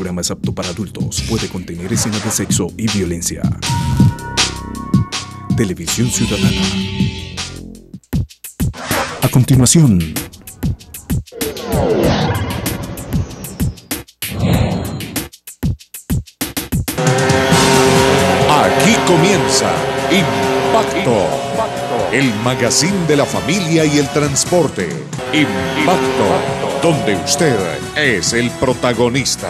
programa es apto para adultos. Puede contener escenas de sexo y violencia. Televisión Ciudadana. A continuación, aquí comienza Impacto, el magazine de la familia y el transporte. Impacto, donde usted es el protagonista.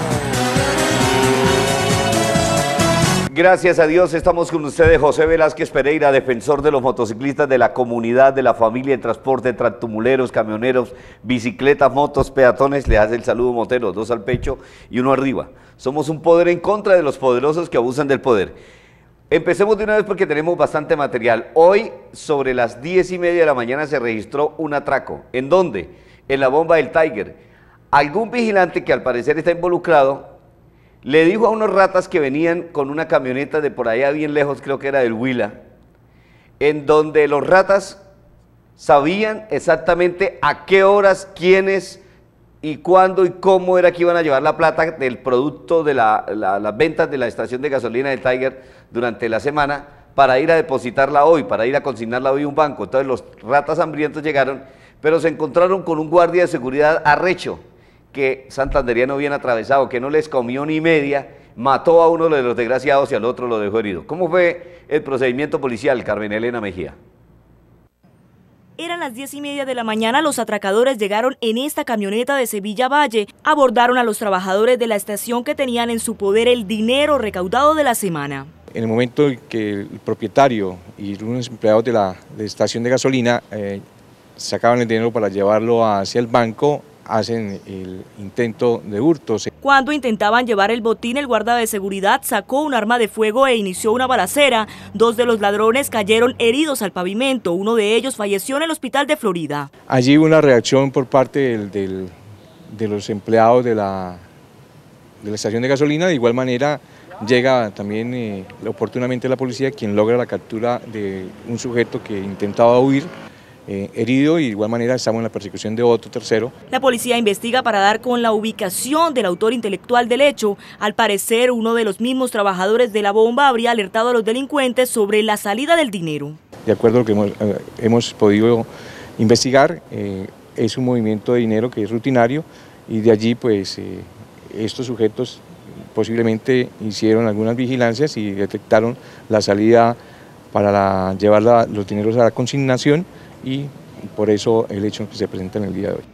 Gracias a Dios estamos con ustedes, José Velázquez Pereira, defensor de los motociclistas, de la comunidad, de la familia, en transporte, tractomuleros, camioneros, bicicletas, motos, peatones. Le hace el saludo motero, 2 al pecho y 1 arriba. Somos un poder en contra de los poderosos que abusan del poder. Empecemos de una vez porque tenemos bastante material. Hoy, sobre las 10:30 de la mañana, se registró un atraco. ¿En dónde? En la bomba del Tiger. Algún vigilante que al parecer está involucrado le dijo a unos ratas que venían con una camioneta de por allá bien lejos, creo que era del Huila, en donde los ratas sabían exactamente a qué horas, quiénes y cuándo y cómo era que iban a llevar la plata del producto de las ventas de la estación de gasolina de Tiger durante la semana para ir a depositarla hoy, para ir a consignarla hoy a un banco. Entonces los ratas hambrientos llegaron, pero se encontraron con un guardia de seguridad arrecho, que santanderiano bien atravesado, que no les comió ni media, mató a uno de los desgraciados y al otro lo dejó herido. ¿Cómo fue el procedimiento policial, Carmen Elena Mejía? Eran las 10:30 de la mañana, los atracadores llegaron en esta camioneta de Sevilla Valle, abordaron a los trabajadores de la estación que tenían en su poder el dinero recaudado de la semana. En el momento en que el propietario y unos empleados de la estación de gasolina sacaban el dinero para llevarlo hacia el banco, hacen el intento de hurto. Cuando intentaban llevar el botín, el guarda de seguridad sacó un arma de fuego e inició una balacera. 2 de los ladrones cayeron heridos al pavimento, uno de ellos falleció en el hospital de Florida. Allí hubo una reacción por parte de los empleados de la estación de gasolina. De igual manera llega también oportunamente la policía, quien logra la captura de un sujeto que intentaba huir, herido, y de igual manera estamos en la persecución de otro tercero. La policía investiga para dar con la ubicación del autor intelectual del hecho. Al parecer, uno de los mismos trabajadores de la bomba habría alertado a los delincuentes sobre la salida del dinero. De acuerdo a lo que hemos podido investigar, es un movimiento de dinero que es rutinario, y de allí pues estos sujetos posiblemente hicieron algunas vigilancias y detectaron la salida para llevar los dineros a la consignación, y por eso el hecho que se presenta en el día de hoy.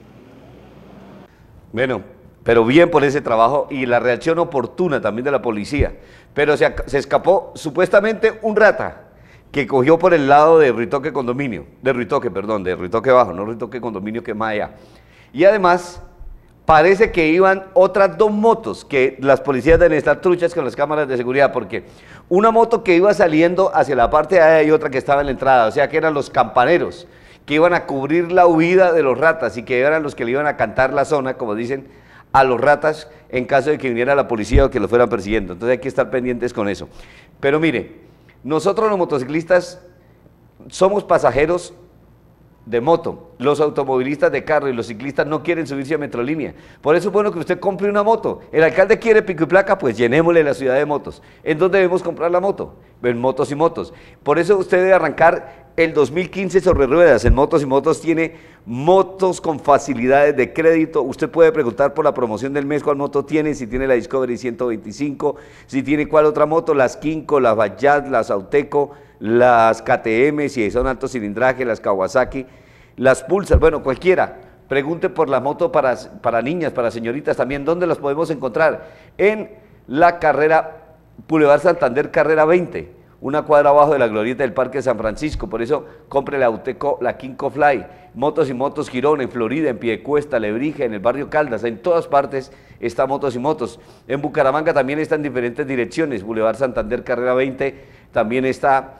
Bueno, pero bien por ese trabajo y la reacción oportuna también de la policía. Pero se escapó supuestamente un rata que cogió por el lado de Ruitoque Condominio, de Ruitoque Bajo, no Ruitoque Condominio, que es más allá. Y además parece que iban otras 2 motos, que las policías deben estar truchas con las cámaras de seguridad, porque una moto que iba saliendo hacia la parte de allá y otra que estaba en la entrada, o sea que eran los campaneros que iban a cubrir la huida de los ratas y que eran los que le iban a cantar la zona, como dicen, a los ratas en caso de que viniera la policía o que los fueran persiguiendo. Entonces hay que estar pendientes con eso. Pero mire, nosotros los motociclistas somos pasajeros de moto, los automovilistas de carro y los ciclistas no quieren subirse a Metrolínea. Por eso es bueno que usted compre una moto. El alcalde quiere pico y placa, pues llenémosle la ciudad de motos. ¿En dónde debemos comprar la moto? En Motos y Motos. Por eso usted debe arrancar el 2015 sobre ruedas. En Motos y Motos tiene motos con facilidades de crédito. Usted puede preguntar por la promoción del mes cuál moto tiene, si tiene la Discovery 125, si tiene cuál otra moto, las Kinko, las Bajaj, las Auteco, las KTM, si son alto cilindraje, las Kawasaki, las Pulsar, bueno, cualquiera. Pregunte por la moto para niñas, para señoritas también. ¿Dónde las podemos encontrar? En la carrera Boulevard Santander, carrera 20, una cuadra abajo de la glorieta del Parque de San Francisco. Por eso compre la Auteco, la Kinko Fly. Motos y Motos Girón, en Florida, en Piedecuesta, Lebrija, en el barrio Caldas, en todas partes está Motos y Motos. En Bucaramanga también está en diferentes direcciones. Boulevard Santander, carrera 20, también está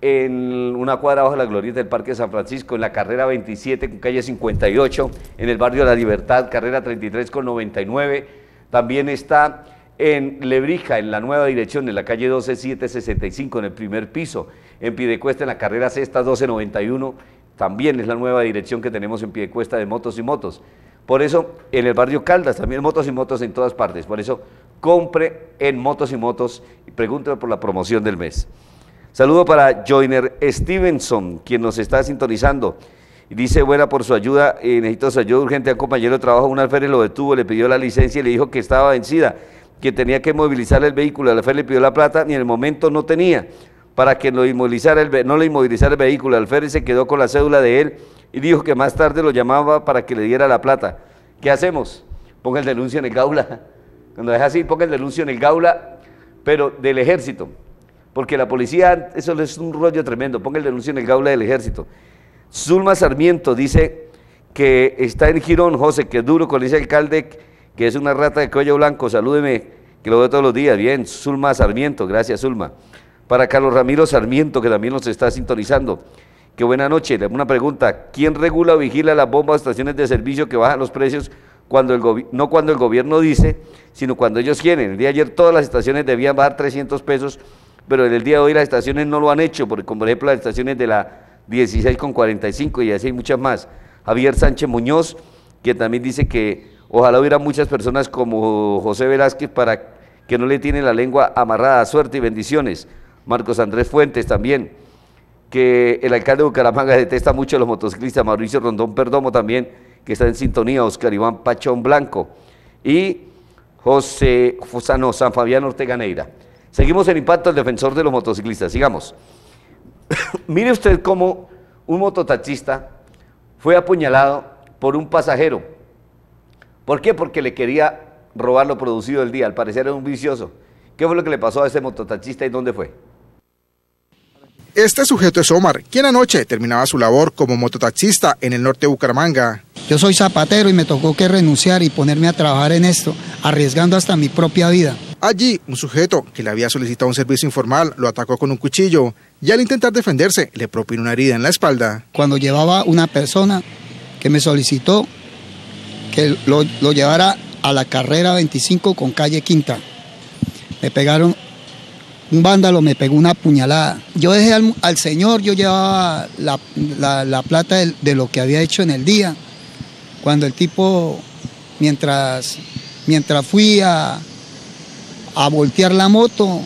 en una cuadra abajo de la glorieta del Parque de San Francisco, en la carrera 27 con calle 58, en el barrio de La Libertad, carrera 33 con 99, también está en Lebrija, en la nueva dirección, en la calle 12765, en el primer piso, en Piedecuesta, en la carrera sexta 1291, también es la nueva dirección que tenemos en Piedecuesta de Motos y Motos. Por eso, en el barrio Caldas, también Motos y Motos en todas partes. Por eso, compre en Motos y Motos y pregúntele por la promoción del mes. Saludo para Joyner Stevenson, quien nos está sintonizando. Y dice, buena por su ayuda, necesito su ayuda urgente. Un compañero de trabajo, un alférez lo detuvo, le pidió la licencia y le dijo que estaba vencida, que tenía que movilizar el vehículo. El alférez le pidió la plata y en el momento no tenía para que no le inmovilizara el vehículo. El alférez se quedó con la cédula de él y dijo que más tarde lo llamaba para que le diera la plata. ¿Qué hacemos? Ponga el denuncio en el Gaula. Cuando es así, ponga el denuncio en el Gaula, pero del ejército. Porque la policía, eso es un rollo tremendo, ponga el denuncio en el Gaula del ejército. Zulma Sarmiento dice que está en Girón, José, que es duro con ese alcalde, que es una rata de cuello blanco, salúdeme, que lo veo todos los días. Bien, Zulma Sarmiento, gracias Zulma. Para Carlos Ramiro Sarmiento, que también nos está sintonizando, que buena noche. Una pregunta, ¿quién regula o vigila las bombas, estaciones de servicio que bajan los precios no cuando el gobierno dice, sino cuando ellos quieren? El día de ayer todas las estaciones debían bajar 300 pesos, pero en el día de hoy las estaciones no lo han hecho, porque como por ejemplo las estaciones de la 16,45 y así hay muchas más. Javier Sánchez Muñoz, que también dice que ojalá hubiera muchas personas como José Velázquez para que no le tienen la lengua amarrada. Suerte y bendiciones. Marcos Andrés Fuentes también, que el alcalde de Bucaramanga detesta mucho a los motociclistas. Mauricio Rondón Perdomo también, que está en sintonía. Oscar Iván Pachón Blanco y San Fabián Ortega Neira. Seguimos en Impacto, el defensor de los motociclistas. Sigamos. Mire usted cómo un mototaxista fue apuñalado por un pasajero. ¿Por qué? Porque le quería robar lo producido del día. Al parecer era un vicioso. ¿Qué fue lo que le pasó a ese mototaxista y dónde fue? Este sujeto es Omar, quien anoche terminaba su labor como mototaxista en el norte de Bucaramanga. Yo soy zapatero y me tocó que renunciar y ponerme a trabajar en esto, arriesgando hasta mi propia vida. Allí, un sujeto que le había solicitado un servicio informal lo atacó con un cuchillo y al intentar defenderse le propinó una herida en la espalda. Cuando llevaba una persona que me solicitó que lo llevara a la carrera 25 con calle Quinta, me pegaron, un vándalo me pegó una puñalada. Yo dejé al señor, yo llevaba la plata de lo que había hecho en el día. Cuando el tipo, mientras fui a voltear la moto,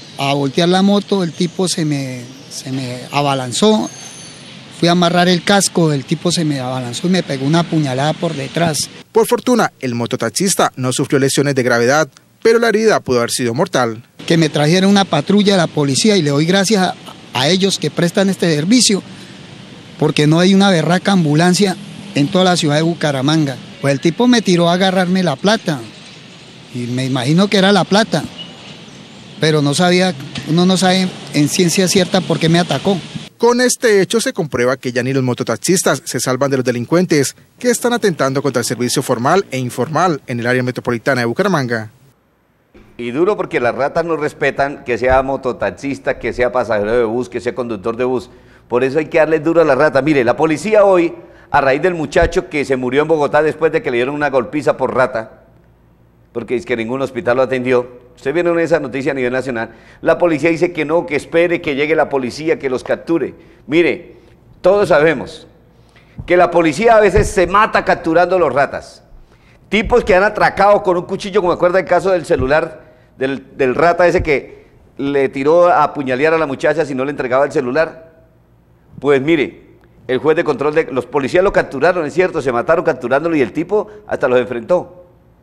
el tipo se me abalanzó. Fui a amarrar el casco, el tipo se me abalanzó y me pegó una puñalada por detrás. Por fortuna, el mototaxista no sufrió lesiones de gravedad, pero la herida pudo haber sido mortal. Que me trajeron una patrulla de la policía y le doy gracias a ellos que prestan este servicio, porque no hay una berraca ambulancia en toda la ciudad de Bucaramanga. Pues el tipo me tiró a agarrarme la plata y me imagino que era la plata, pero uno no sabe en ciencia cierta por qué me atacó. Con este hecho se comprueba que ya ni los mototaxistas se salvan de los delincuentes que están atentando contra el servicio formal e informal en el área metropolitana de Bucaramanga. Y duro porque las ratas no respetan que sea mototaxista, que sea pasajero de bus, que sea conductor de bus. Por eso hay que darle duro a la rata. Mire, la policía hoy, a raíz del muchacho que se murió en Bogotá después de que le dieron una golpiza por rata, porque es que ningún hospital lo atendió. Usted vieron esa noticia a nivel nacional. La policía dice que no, que espere que llegue la policía, que los capture. Mire, todos sabemos que la policía a veces se mata capturando a los ratas. Tipos que han atracado con un cuchillo, como me acuerdo el caso del celular, del rata ese que le tiró a apuñalear a la muchacha si no le entregaba el celular. Pues mire, el juez de control, los policías lo capturaron, es cierto, se mataron capturándolo y el tipo hasta los enfrentó.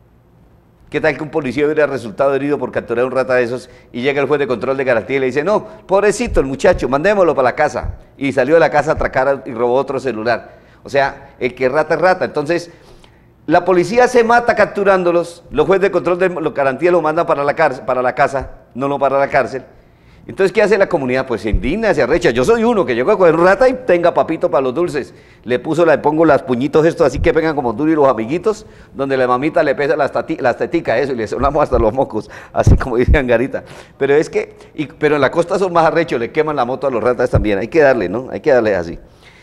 ¿Qué tal que un policía hubiera resultado herido por capturar un rata de esos y llega el juez de control de garantía y le dice, no, pobrecito el muchacho, mandémoslo para la casa? Y salió de la casa a atracar y robó otro celular. O sea, el que rata es rata. Entonces, la policía se mata capturándolos, los jueces de control de garantía lo mandan para la casa, no para la cárcel. Entonces, ¿qué hace la comunidad? Pues se indigna, se arrecha. Yo soy uno que llegó a coger un rata y tenga papito para los dulces. Le pongo los puñitos estos así que pegan como duro y los amiguitos, donde la mamita le pesa las teticas, eso, y le sonamos hasta los mocos, así como dice Angarita. Pero es que, pero en la costa son más arrechos, le queman la moto a los ratas también. Hay que darle, ¿no? Hay que darle así.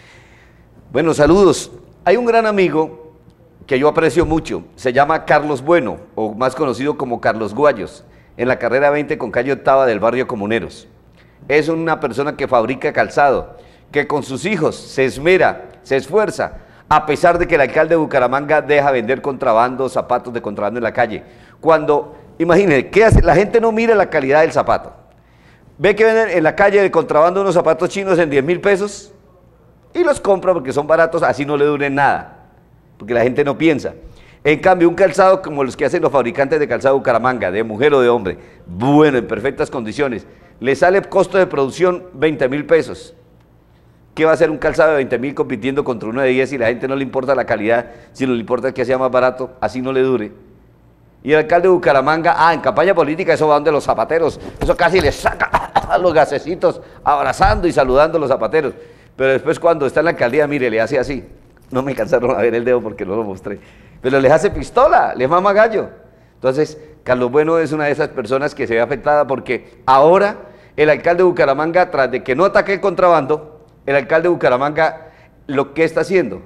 Bueno, saludos. Hay un gran amigo que yo aprecio mucho, se llama Carlos Bueno, o más conocido como Carlos Guayos, en la carrera 20 con calle Octava del barrio Comuneros. Es una persona que fabrica calzado, que con sus hijos se esmera, se esfuerza, a pesar de que el alcalde de Bucaramanga deja vender contrabando, zapatos de contrabando en la calle. Cuando Imagínense, ¿qué hace? La gente no mira la calidad del zapato. Ve que venden en la calle de contrabando unos zapatos chinos en 10.000 pesos y los compra porque son baratos, así no le duren nada, porque la gente no piensa. En cambio, un calzado como los que hacen los fabricantes de calzado Bucaramanga, de mujer o de hombre, bueno, en perfectas condiciones, le sale costo de producción 20.000 pesos. ¿Qué va a hacer un calzado de 20.000 compitiendo contra uno de 10 y la gente no le importa la calidad, sino le importa que sea más barato, así no le dure? Y el alcalde de Bucaramanga, en campaña política eso va donde los zapateros, eso casi les saca a los gasecitos abrazando y saludando a los zapateros. Pero después cuando está en la alcaldía, mire, le hace así. No me alcanzaron a ver el dedo porque no lo mostré. Pero les hace pistola, les mama gallo. Entonces, Carlos Bueno es una de esas personas que se ve afectada porque ahora el alcalde de Bucaramanga, tras de que no ataque el contrabando, el alcalde de Bucaramanga, ¿lo que está haciendo?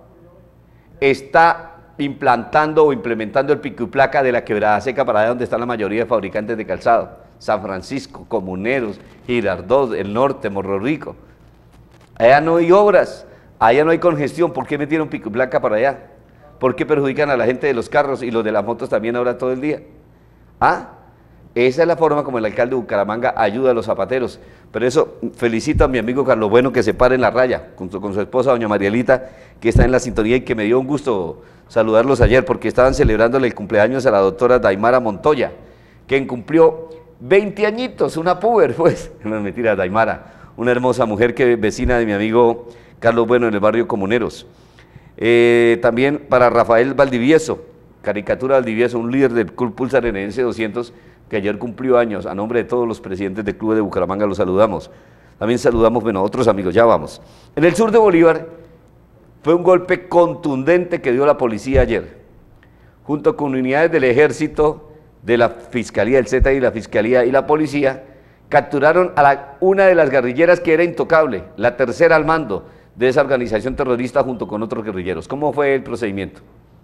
Está implantando o implementando el pico y placa de la Quebrada Seca para allá donde están la mayoría de fabricantes de calzado. San Francisco, Comuneros, Girardot, el norte, Morro Rico. Allá no hay obras, allá no hay congestión. ¿Por qué metieron pico y placa para allá? ¿Por qué perjudican a la gente de los carros y los de las motos también ahora todo el día? Esa es la forma como el alcalde de Bucaramanga ayuda a los zapateros. Pero eso, felicito a mi amigo Carlos Bueno que se pare en la raya, junto con su esposa doña Marielita, que está en la sintonía y que me dio un gusto saludarlos ayer, porque estaban celebrándole el cumpleaños a la doctora Daimara Montoya, quien cumplió 20 añitos, una puber, pues. No, mentira, Daimara, una hermosa mujer que es vecina de mi amigo Carlos Bueno en el barrio Comuneros. También para Rafael Valdivieso, caricatura Valdivieso, un líder del Club Pulsarenense 200, que ayer cumplió años. A nombre de todos los presidentes del Club de Bucaramanga los saludamos. También saludamos, bueno, a otros amigos, ya vamos. En el sur de Bolívar fue un golpe contundente que dio la policía ayer, junto con unidades del ejército, de la Fiscalía del Z y la Fiscalía y la policía, capturaron a una de las guerrilleras que era intocable, la tercera al mando de esa organización terrorista junto con otros guerrilleros. ¿Cómo fue el procedimiento?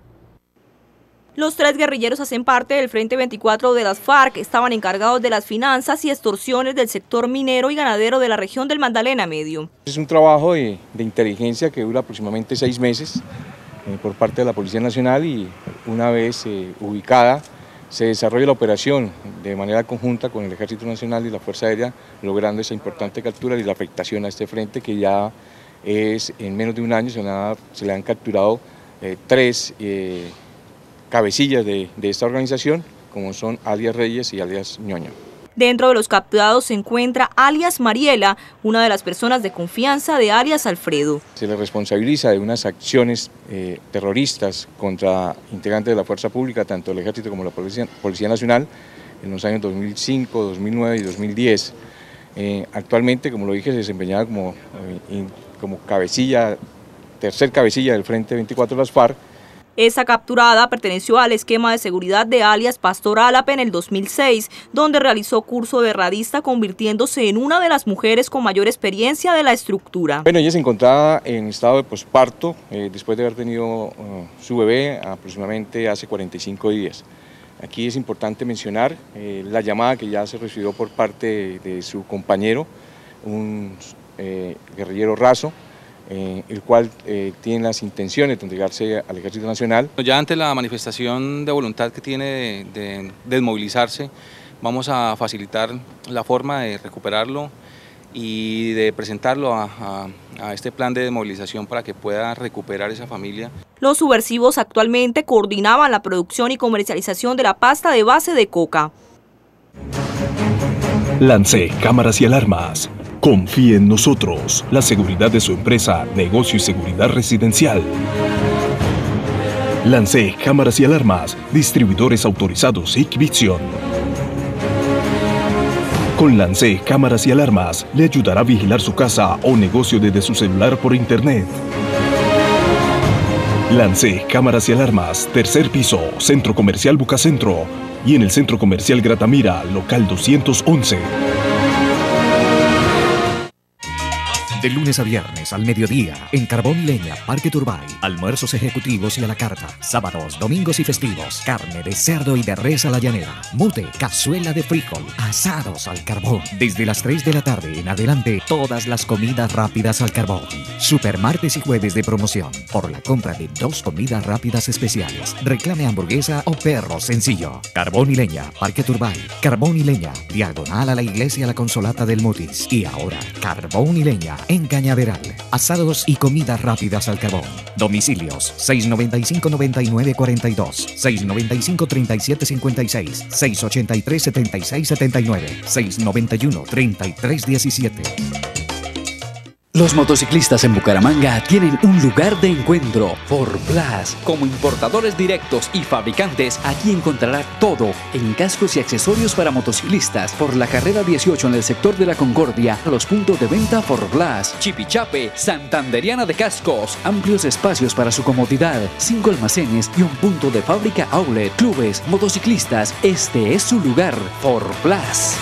Los 3 guerrilleros hacen parte del Frente 24 de las FARC, estaban encargados de las finanzas y extorsiones del sector minero y ganadero de la región del Magdalena Medio. Es un trabajo de inteligencia que dura aproximadamente 6 meses por parte de la Policía Nacional y una vez ubicada se desarrolla la operación de manera conjunta con el Ejército Nacional y la Fuerza Aérea, logrando esa importante captura y la afectación a este frente que ya es en menos de un año se le han capturado 3 cabecillas de esta organización, como son alias Reyes y alias Ñoño. Dentro de los capturados se encuentra alias Mariela, una de las personas de confianza de alias Alfredo. Se le responsabiliza de unas acciones terroristas contra integrantes de la fuerza pública, tanto el Ejército como la Policía Nacional, en los años 2005, 2009 y 2010. Actualmente, como lo dije, se desempeñaba como cabecilla, tercer cabecilla del Frente 24 de las FARC. Esa capturada perteneció al esquema de seguridad de alias Pastor Álape en el 2006, donde realizó curso de radista, convirtiéndose en una de las mujeres con mayor experiencia de la estructura. Bueno, ella se encontraba en estado de posparto, después de haber tenido su bebé aproximadamente hace 45 días. Aquí es importante mencionar la llamada que ya se recibió por parte de su compañero, un guerrillero raso, el cual tiene las intenciones de entregarse al Ejército Nacional. Ya ante la manifestación de voluntad que tiene de desmovilizarse, vamos a facilitar la forma de recuperarlo y de presentarlo a este plan de desmovilización para que pueda recuperar esa familia. Los subversivos actualmente coordinaban la producción y comercialización de la pasta de base de coca. Lance Cámaras y Alarmas. Confíe en nosotros. La seguridad de su empresa, negocio y seguridad residencial. Lance Cámaras y Alarmas. Distribuidores autorizados Hikvision. Con Lance Cámaras y Alarmas le ayudará a vigilar su casa o negocio desde su celular por internet. Lance Cámaras y Alarmas, tercer piso, Centro Comercial Bucacentro y en el Centro Comercial Gratamira, local 211. De lunes a viernes al mediodía en Carbón y Leña, Parque Turbay. Almuerzos ejecutivos y a la carta. Sábados, domingos y festivos. Carne de cerdo y de res a la llanera. Mute, cazuela de frijol. Asados al carbón. Desde las 3 de la tarde en adelante, todas las comidas rápidas al carbón. Super martes y jueves de promoción. Por la compra de 2 comidas rápidas especiales. Reclame hamburguesa o perro sencillo. Carbón y Leña, Parque Turbay. Carbón y Leña, diagonal a la iglesia La Consolata del Mutis. Y ahora, Carbón y Leña en Cañaveral. Asados y comidas rápidas al carbón. Domicilios 695-9942, 695-3756, 683-7679, 691-3317. Los motociclistas en Bucaramanga tienen un lugar de encuentro, Forplas. Como importadores directos y fabricantes, aquí encontrará todo en cascos y accesorios para motociclistas. Por la carrera 18 en el sector de la Concordia, los puntos de venta Forplas, Chipichape, Santanderiana de Cascos. Amplios espacios para su comodidad, 5 almacenes y un punto de fábrica outlet. Clubes, motociclistas, este es su lugar, Forplas.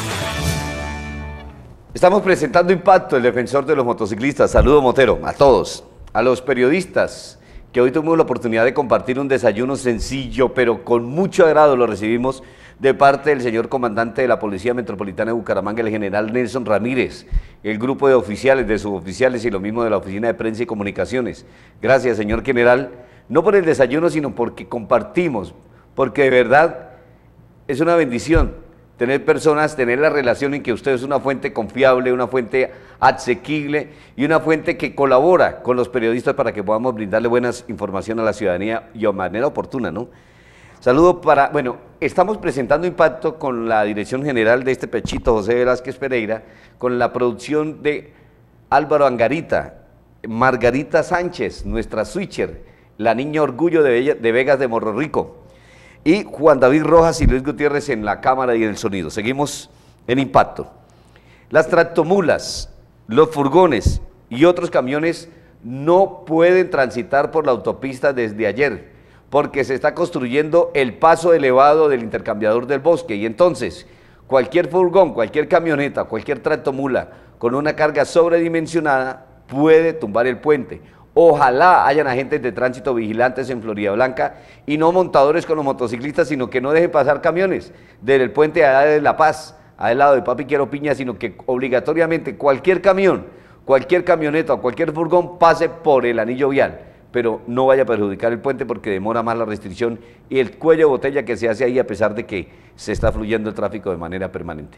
Estamos presentando Impacto, el defensor de los motociclistas. Saludo, Motero, a todos. A los periodistas, que hoy tuvimos la oportunidad de compartir un desayuno sencillo, pero con mucho agrado lo recibimos de parte del señor comandante de la Policía Metropolitana de Bucaramanga, el general Nelson Ramírez, el grupo de oficiales, de suboficiales y lo mismo de la Oficina de Prensa y Comunicaciones. Gracias, señor general, no por el desayuno, sino porque compartimos, porque de verdad es una bendición tener personas, tener la relación en que usted es una fuente confiable, una fuente asequible y una fuente que colabora con los periodistas para que podamos brindarle buenas información a la ciudadanía y de manera oportuna, ¿no? Saludo bueno, estamos presentando Impacto con la dirección general de este pechito, José Velázquez Pereira, con la producción de Álvaro Angarita, Margarita Sánchez, nuestra switcher, la niña orgullo de Vegas de Morro Rico, y Juan David Rojas y Luis Gutiérrez en la cámara y en el sonido. Seguimos en Impacto. Las tractomulas, los furgones y otros camiones no pueden transitar por la autopista desde ayer, porque se está construyendo el paso elevado del intercambiador del Bosque, y entonces cualquier furgón, cualquier camioneta, cualquier tractomula con una carga sobredimensionada puede tumbar el puente. Ojalá hayan agentes de tránsito vigilantes en Florida Blanca y no montadores con los motociclistas, sino que no dejen pasar camiones desde el puente allá de La Paz, al lado de Papi Quiero Piña, sino que obligatoriamente cualquier camión, cualquier camioneta o cualquier furgón pase por el anillo vial, pero no vaya a perjudicar el puente porque demora más la restricción y el cuello de botella que se hace ahí a pesar de que se está fluyendo el tráfico de manera permanente.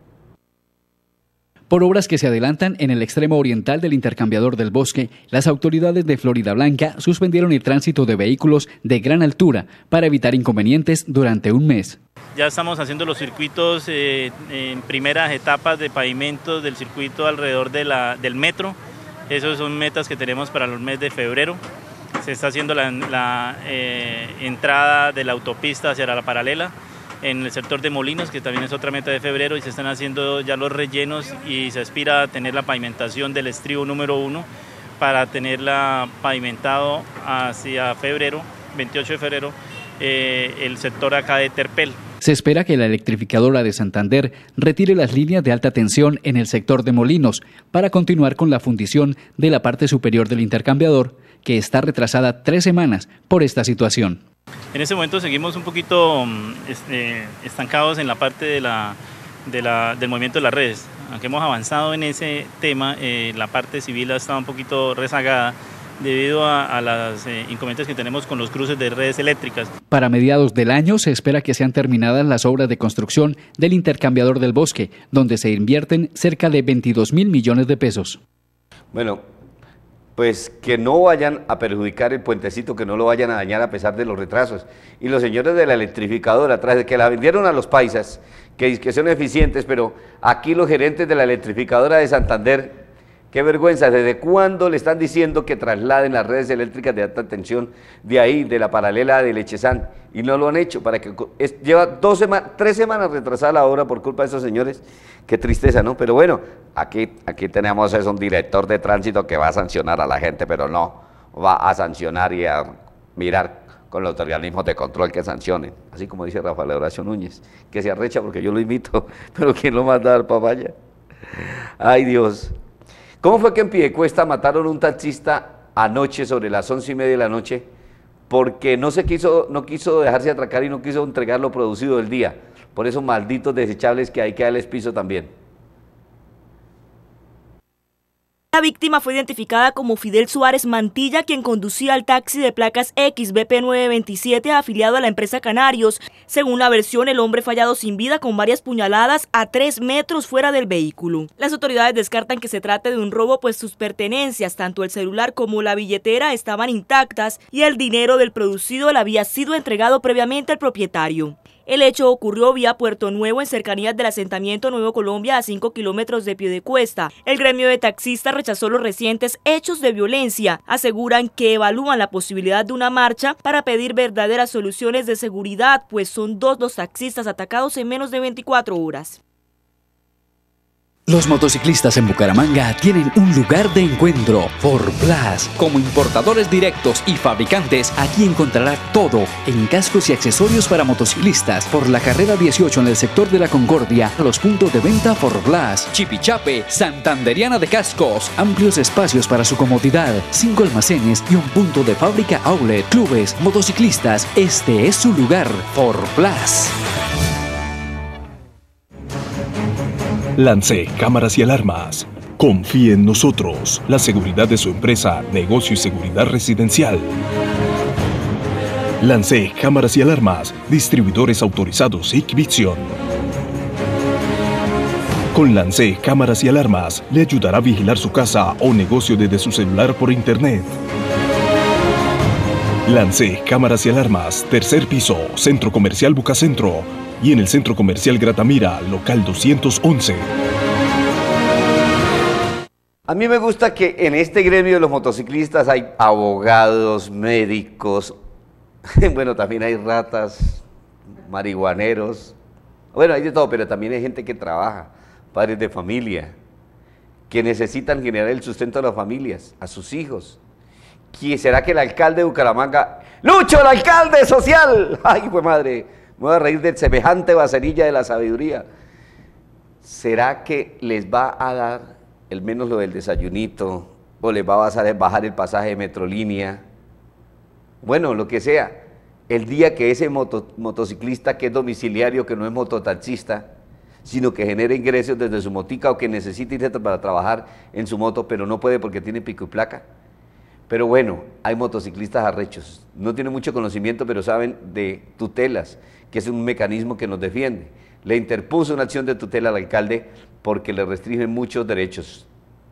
Por obras que se adelantan en el extremo oriental del intercambiador del Bosque, las autoridades de Florida Blanca suspendieron el tránsito de vehículos de gran altura para evitar inconvenientes durante un mes. Ya estamos haciendo los circuitos en primeras etapas de pavimento del circuito alrededor del metro. Esas son metas que tenemos para el mes de febrero. Se está haciendo la entrada de la autopista hacia la paralela en el sector de Molinos, que también es otra meta de febrero, y se están haciendo ya los rellenos y se aspira a tener la pavimentación del estribo número 1 para tenerla pavimentado hacia febrero, 28 de febrero, el sector acá de Terpel. Se espera que la electrificadora de Santander retire las líneas de alta tensión en el sector de Molinos para continuar con la fundición de la parte superior del intercambiador, que está retrasada 3 semanas por esta situación. En ese momento seguimos un poquito estancados en la parte del movimiento de las redes. Aunque hemos avanzado en ese tema, la parte civil ha estado un poquito rezagada debido a las inconvenientes que tenemos con los cruces de redes eléctricas. Para mediados del año se espera que sean terminadas las obras de construcción del intercambiador del Bosque, donde se invierten cerca de 22.000 millones de pesos. Bueno, pues que no vayan a perjudicar el puentecito, que no lo vayan a dañar a pesar de los retrasos. Y los señores de la electrificadora, tras de que la vendieron a los paisas, que son eficientes, pero aquí los gerentes de la electrificadora de Santander, qué vergüenza, ¿desde cuándo le están diciendo que trasladen las redes eléctricas de alta tensión de ahí, de la paralela de Lechezán? Y no lo han hecho, lleva 3 semanas retrasada la obra por culpa de esos señores. Qué tristeza, ¿no? Pero bueno, aquí tenemos un director de tránsito que va a sancionar a la gente, pero no va a sancionar y a mirar con los organismos de control que sancionen. Así como dice Rafael Horacio Núñez, que se arrecha porque yo lo invito, pero ¿quién lo manda al papaya? Ay, Dios. ¿Cómo fue que en Piedecuesta mataron a un taxista anoche sobre las 11:30 de la noche? Porque no quiso dejarse atracar y no quiso entregar lo producido del día. Por esos malditos desechables que hay que darles piso también. La víctima fue identificada como Fidel Suárez Mantilla, quien conducía el taxi de placas XBP927 afiliado a la empresa Canarios. Según la versión, el hombre fue hallado sin vida con varias puñaladas a 3 metros fuera del vehículo. Las autoridades descartan que se trate de un robo, pues sus pertenencias, tanto el celular como la billetera, estaban intactas y el dinero del producido le había sido entregado previamente al propietario. El hecho ocurrió vía Puerto Nuevo, en cercanías del asentamiento Nuevo Colombia, a 5 kilómetros de Piedecuesta. El gremio de taxistas rechazó los recientes hechos de violencia. Aseguran que evalúan la posibilidad de una marcha para pedir verdaderas soluciones de seguridad, pues son 2 los taxistas atacados en menos de 24 horas. Los motociclistas en Bucaramanga tienen un lugar de encuentro, Forplas. Como importadores directos y fabricantes, aquí encontrará todo en cascos y accesorios para motociclistas. Por la carrera 18 en el sector de la Concordia, a los puntos de venta Forplas, Chipichape, Santanderiana de Cascos. Amplios espacios para su comodidad, 5 almacenes y un punto de fábrica outlet. Clubes, motociclistas, este es su lugar, Forplas. Lance Cámaras y Alarmas. Confíe en nosotros. La seguridad de su empresa, negocio y seguridad residencial. Lance Cámaras y Alarmas. Distribuidores autorizados Hikvision. Con Lance Cámaras y Alarmas le ayudará a vigilar su casa o negocio desde su celular por internet. Lance Cámaras y Alarmas. Tercer piso, Centro Comercial Bucacentro. Y en el Centro Comercial Gratamira, local 211. A mí me gusta que en este gremio de los motociclistas hay abogados, médicos, bueno, también hay ratas, marihuaneros, bueno, hay de todo, pero también hay gente que trabaja, padres de familia, que necesitan generar el sustento a las familias, a sus hijos. ¿Quién será que el alcalde de Bucaramanga, ¡Lucho, el alcalde social! ¡Ay, pues madre! Me voy a reír de semejante vaselilla de la sabiduría. ¿Será que les va a dar el menos lo del desayunito? ¿O les va a bajar el pasaje de Metrolínea? Bueno, lo que sea. El día que ese motociclista que es domiciliario, que no es mototaxista, sino que genera ingresos desde su motica o que necesita irse para trabajar en su moto, pero no puede porque tiene pico y placa. Pero bueno, hay motociclistas arrechos. No tienen mucho conocimiento, pero saben de tutelas, que es un mecanismo que nos defiende. Le interpuso una acción de tutela al alcalde porque le restringen muchos derechos.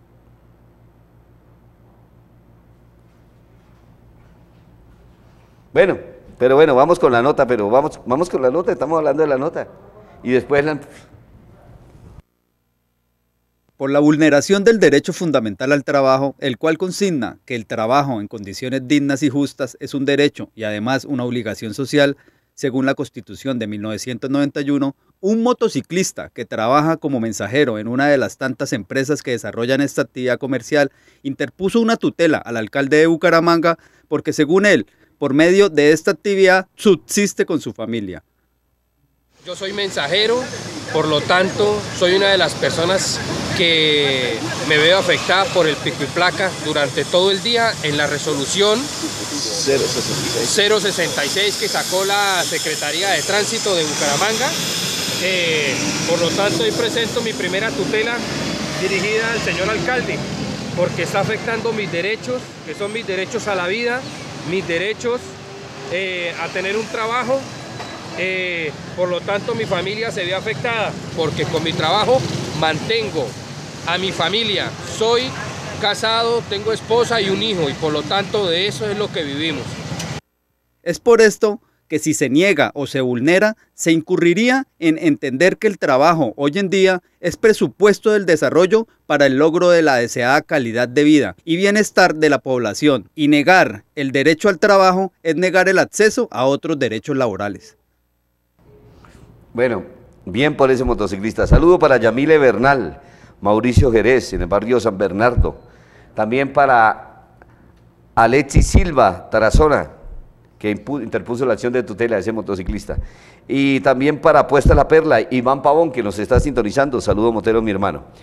Bueno, vamos con la nota, vamos con la nota, estamos hablando de la nota. Y después por la vulneración del derecho fundamental al trabajo, el cual consigna que el trabajo en condiciones dignas y justas es un derecho y además una obligación social, según la Constitución de 1991, un motociclista que trabaja como mensajero en una de las tantas empresas que desarrollan esta actividad comercial interpuso una tutela al alcalde de Bucaramanga porque, según él, por medio de esta actividad subsiste con su familia. Yo soy mensajero, por lo tanto, soy una de las personas que me veo afectada por el pico y placa durante todo el día en la resolución 066 que sacó la Secretaría de Tránsito de Bucaramanga. Por lo tanto, hoy presento mi primera tutela dirigida al señor alcalde, porque está afectando mis derechos, que son mis derechos a la vida, mis derechos a tener un trabajo. Por lo tanto, mi familia se ve afectada, porque con mi trabajo mantengo a mi familia. Soy casado, tengo esposa y un hijo, y por lo tanto de eso es lo que vivimos. Es por esto que si se niega o se vulnera, se incurriría en entender que el trabajo hoy en día es presupuesto del desarrollo para el logro de la deseada calidad de vida y bienestar de la población, y negar el derecho al trabajo es negar el acceso a otros derechos laborales. Bueno, bien por ese motociclista. Saludo para Yamile Bernal, Mauricio Jerez, en el barrio San Bernardo. También para Alexis Silva, Tarazona, que interpuso la acción de tutela de ese motociclista. Y también para Apuesta la Perla, Iván Pavón, que nos está sintonizando. Saludo, Motero, mi hermano.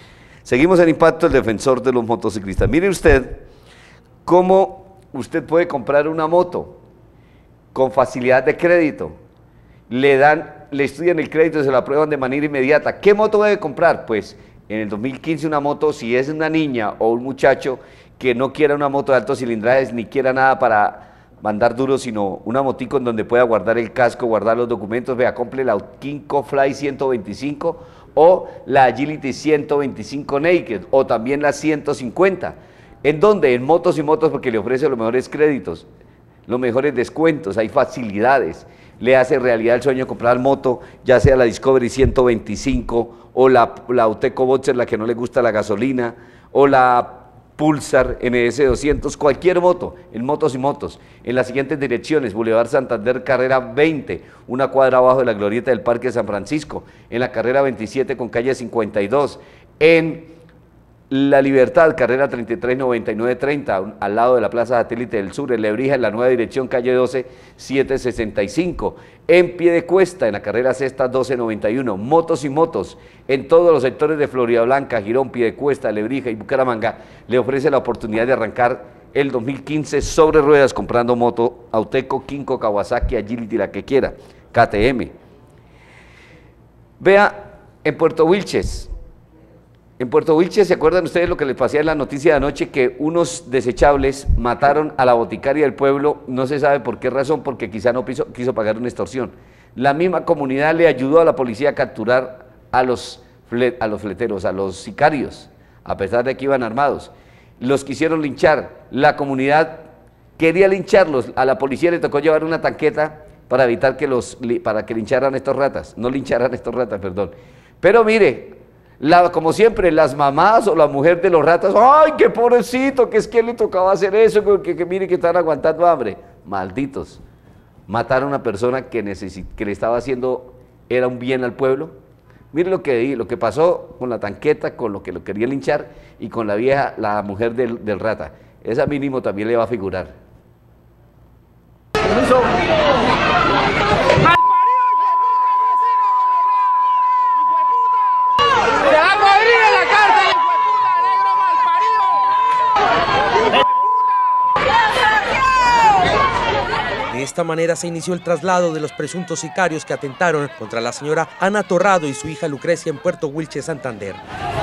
Seguimos en Impacto, el defensor de los motociclistas. Mire usted cómo usted puede comprar una moto con facilidad de crédito. Le estudian el crédito y se lo aprueban de manera inmediata. ¿Qué moto debe comprar? Pues en el 2015 una moto, si es una niña o un muchacho que no quiera una moto de altos cilindrajes ni quiera nada para mandar duro, sino una motico en donde pueda guardar el casco, guardar los documentos, vea, compre la Kinko Fly 125 o la Agility 125 Naked o también la 150. ¿En dónde? En Motos y Motos, porque le ofrece los mejores créditos, los mejores descuentos, hay facilidades, le hace realidad el sueño de comprar moto, ya sea la Discovery 125 o la Auteco Boxer, la que no le gusta la gasolina, o la Pulsar NS200, cualquier moto, en Motos y Motos, en las siguientes direcciones: Boulevard Santander, carrera 20, una cuadra abajo de la glorieta del Parque San Francisco, en la carrera 27 con calle 52, en La Libertad, carrera 33, 99, 30, al lado de la Plaza Satélite del Sur, en Lebrija, en la nueva dirección, calle 12, 765, en Piedecuesta, en la carrera sexta, 1291, Motos y Motos, en todos los sectores de Floridablanca, Girón, Piedecuesta, Lebrija y Bucaramanga, le ofrece la oportunidad de arrancar el 2015 sobre ruedas, comprando moto Auteco, Kinko, Kawasaki, Agility, la que quiera, KTM. Vea, en Puerto Wilches, ¿se acuerdan ustedes lo que les pasé en la noticia de anoche? Que unos desechables mataron a la boticaria del pueblo, no se sabe por qué razón, porque quizá no quiso pagar una extorsión. La misma comunidad le ayudó a la policía a capturar a los fleteros, a los sicarios, a pesar de que iban armados. Los quisieron linchar, la comunidad quería lincharlos, a la policía le tocó llevar una tanqueta para evitar para que lincharan estos ratas, no lincharan estos ratas, perdón. Pero mire, como siempre, las mamás o la mujer de los ratas, ¡ay, qué pobrecito! Que es que le tocaba hacer eso, que mire que están aguantando hambre. Malditos. Mataron a una persona que le estaba haciendo, era un bien al pueblo. Mire lo que pasó con la tanqueta, con lo que lo quería linchar, y con la vieja, la mujer del rata. Esa mínimo también le va a figurar. De esta manera se inició el traslado de los presuntos sicarios que atentaron contra la señora Ana Torrado y su hija Lucrecia en Puerto Wilches, Santander.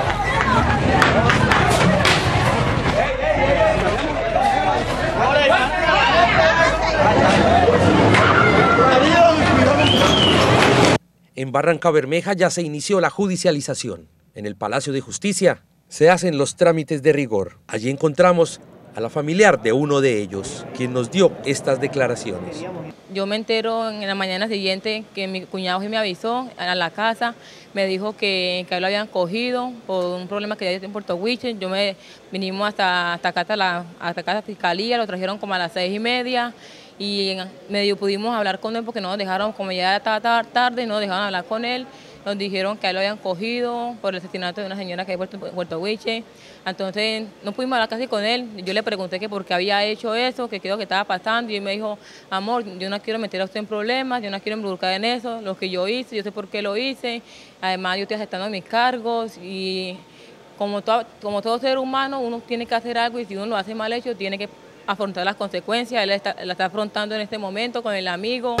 En Barranca Bermeja ya se inició la judicialización. En el Palacio de Justicia se hacen los trámites de rigor. Allí encontramos a la familiar de uno de ellos, quien nos dio estas declaraciones. Yo me entero en la mañana siguiente que mi cuñado me avisó a la casa, me dijo que lo habían cogido por un problema que había en Puerto Wilches. Vinimos hasta acá, hasta la fiscalía, lo trajeron como a las 6:30 y medio pudimos hablar con él porque no nos dejaron, como ya estaba tarde, no nos dejaron hablar con él. Nos dijeron que a él lo habían cogido por el asesinato de una señora que hay en Puerto Wilches. Entonces no pudimos hablar casi con él. Yo le pregunté que por qué había hecho eso, que qué es lo que estaba pasando, y él me dijo: amor, yo no quiero meter a usted en problemas, yo no quiero involucrar en eso, lo que yo hice, yo sé por qué lo hice, además yo estoy aceptando mis cargos, y como todo ser humano uno tiene que hacer algo, y si uno lo hace mal hecho tiene que afrontar las consecuencias. Él la está afrontando en este momento con el amigo.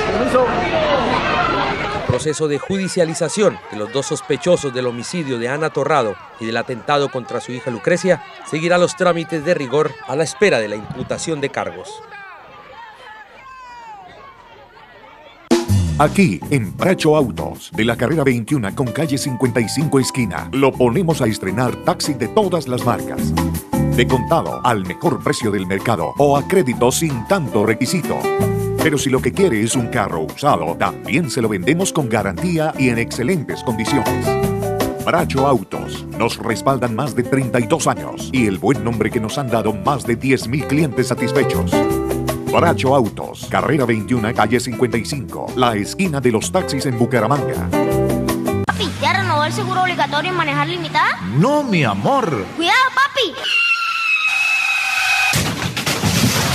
Proceso de judicialización de los dos sospechosos del homicidio de Ana Torrado y del atentado contra su hija Lucrecia seguirá los trámites de rigor a la espera de la imputación de cargos. Aquí, en Bracho Autos, de la carrera 21 con calle 55 esquina, lo ponemos a estrenar taxi de todas las marcas. De contado, al mejor precio del mercado, o a crédito sin tanto requisito. Pero si lo que quiere es un carro usado, también se lo vendemos con garantía y en excelentes condiciones. Bracho Autos, nos respaldan más de 32 años y el buen nombre que nos han dado más de 10.000 clientes satisfechos. Bracho Autos, carrera 21, calle 55, la esquina de los taxis en Bucaramanga. Papi, ¿ya renovó el seguro obligatorio en manejar limitada? No, mi amor. ¡Cuidado, papi!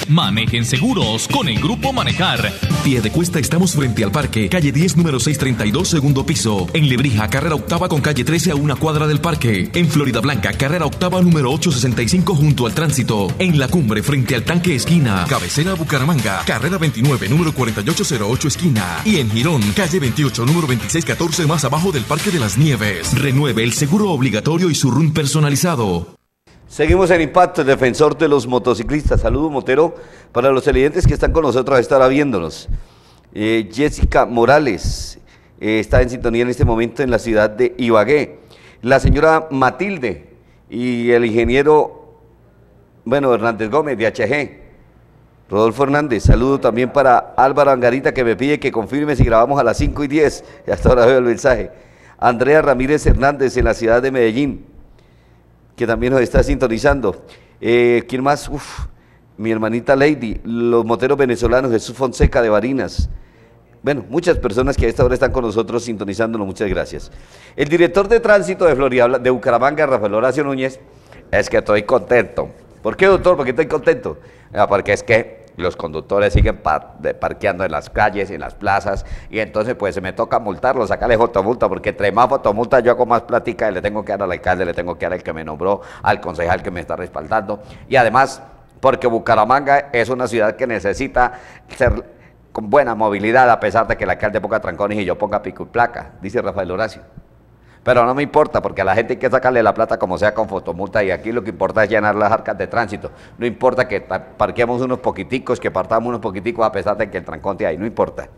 Manejen seguros con el Grupo Manejar. Piedecuesta estamos frente al parque, calle 10, número 632, segundo piso. En Lebrija, carrera octava con calle 13 a una cuadra del parque. En Florida Blanca, carrera octava número 865 junto al tránsito. En La Cumbre, frente al tanque esquina. Cabecera Bucaramanga, carrera 29, número 4808 esquina. Y en Girón, calle 28, número 2614 más abajo del Parque de las Nieves. Renueve el seguro obligatorio y su RUN personalizado. Seguimos en Impacto, el defensor de los motociclistas. Saludo, Motero, para los televidentes que están con nosotros a estar viéndonos. Jessica Morales está en sintonía en este momento en la ciudad de Ibagué. La señora Matilde y el ingeniero, Hernández Gómez de HG. Rodolfo Hernández, saludo también para Álvaro Angarita, que me pide que confirme si grabamos a las 5:10. Y hasta ahora veo el mensaje. Andrea Ramírez Hernández en la ciudad de Medellín, que también nos está sintonizando. ¿Quién más? Mi hermanita Lady, los moteros venezolanos, Jesús Fonseca de Barinas. Bueno, muchas personas que a esta hora están con nosotros sintonizándonos, muchas gracias. El director de tránsito de Florida, de Bucaramanga, Rafael Horacio Núñez, es que estoy contento. ¿Por qué, doctor? ¿Por qué estoy contento? Porque es que los conductores siguen parqueando en las calles, en las plazas, y entonces pues me toca multarlo, sacarle fotomulta, porque entre más fotomulta yo hago más plática y le tengo que dar al alcalde, le tengo que dar al que me nombró, al concejal que me está respaldando, y además porque Bucaramanga es una ciudad que necesita ser con buena movilidad, a pesar de que el alcalde ponga trancones y yo ponga pico y placa, dice Rafael Horacio. Pero no me importa, porque a la gente hay que sacarle la plata como sea con fotomulta, y aquí lo que importa es llenar las arcas de tránsito. No importa que parquemos unos poquiticos, que partamos unos poquiticos a pesar de que el trancón te hay, no importa.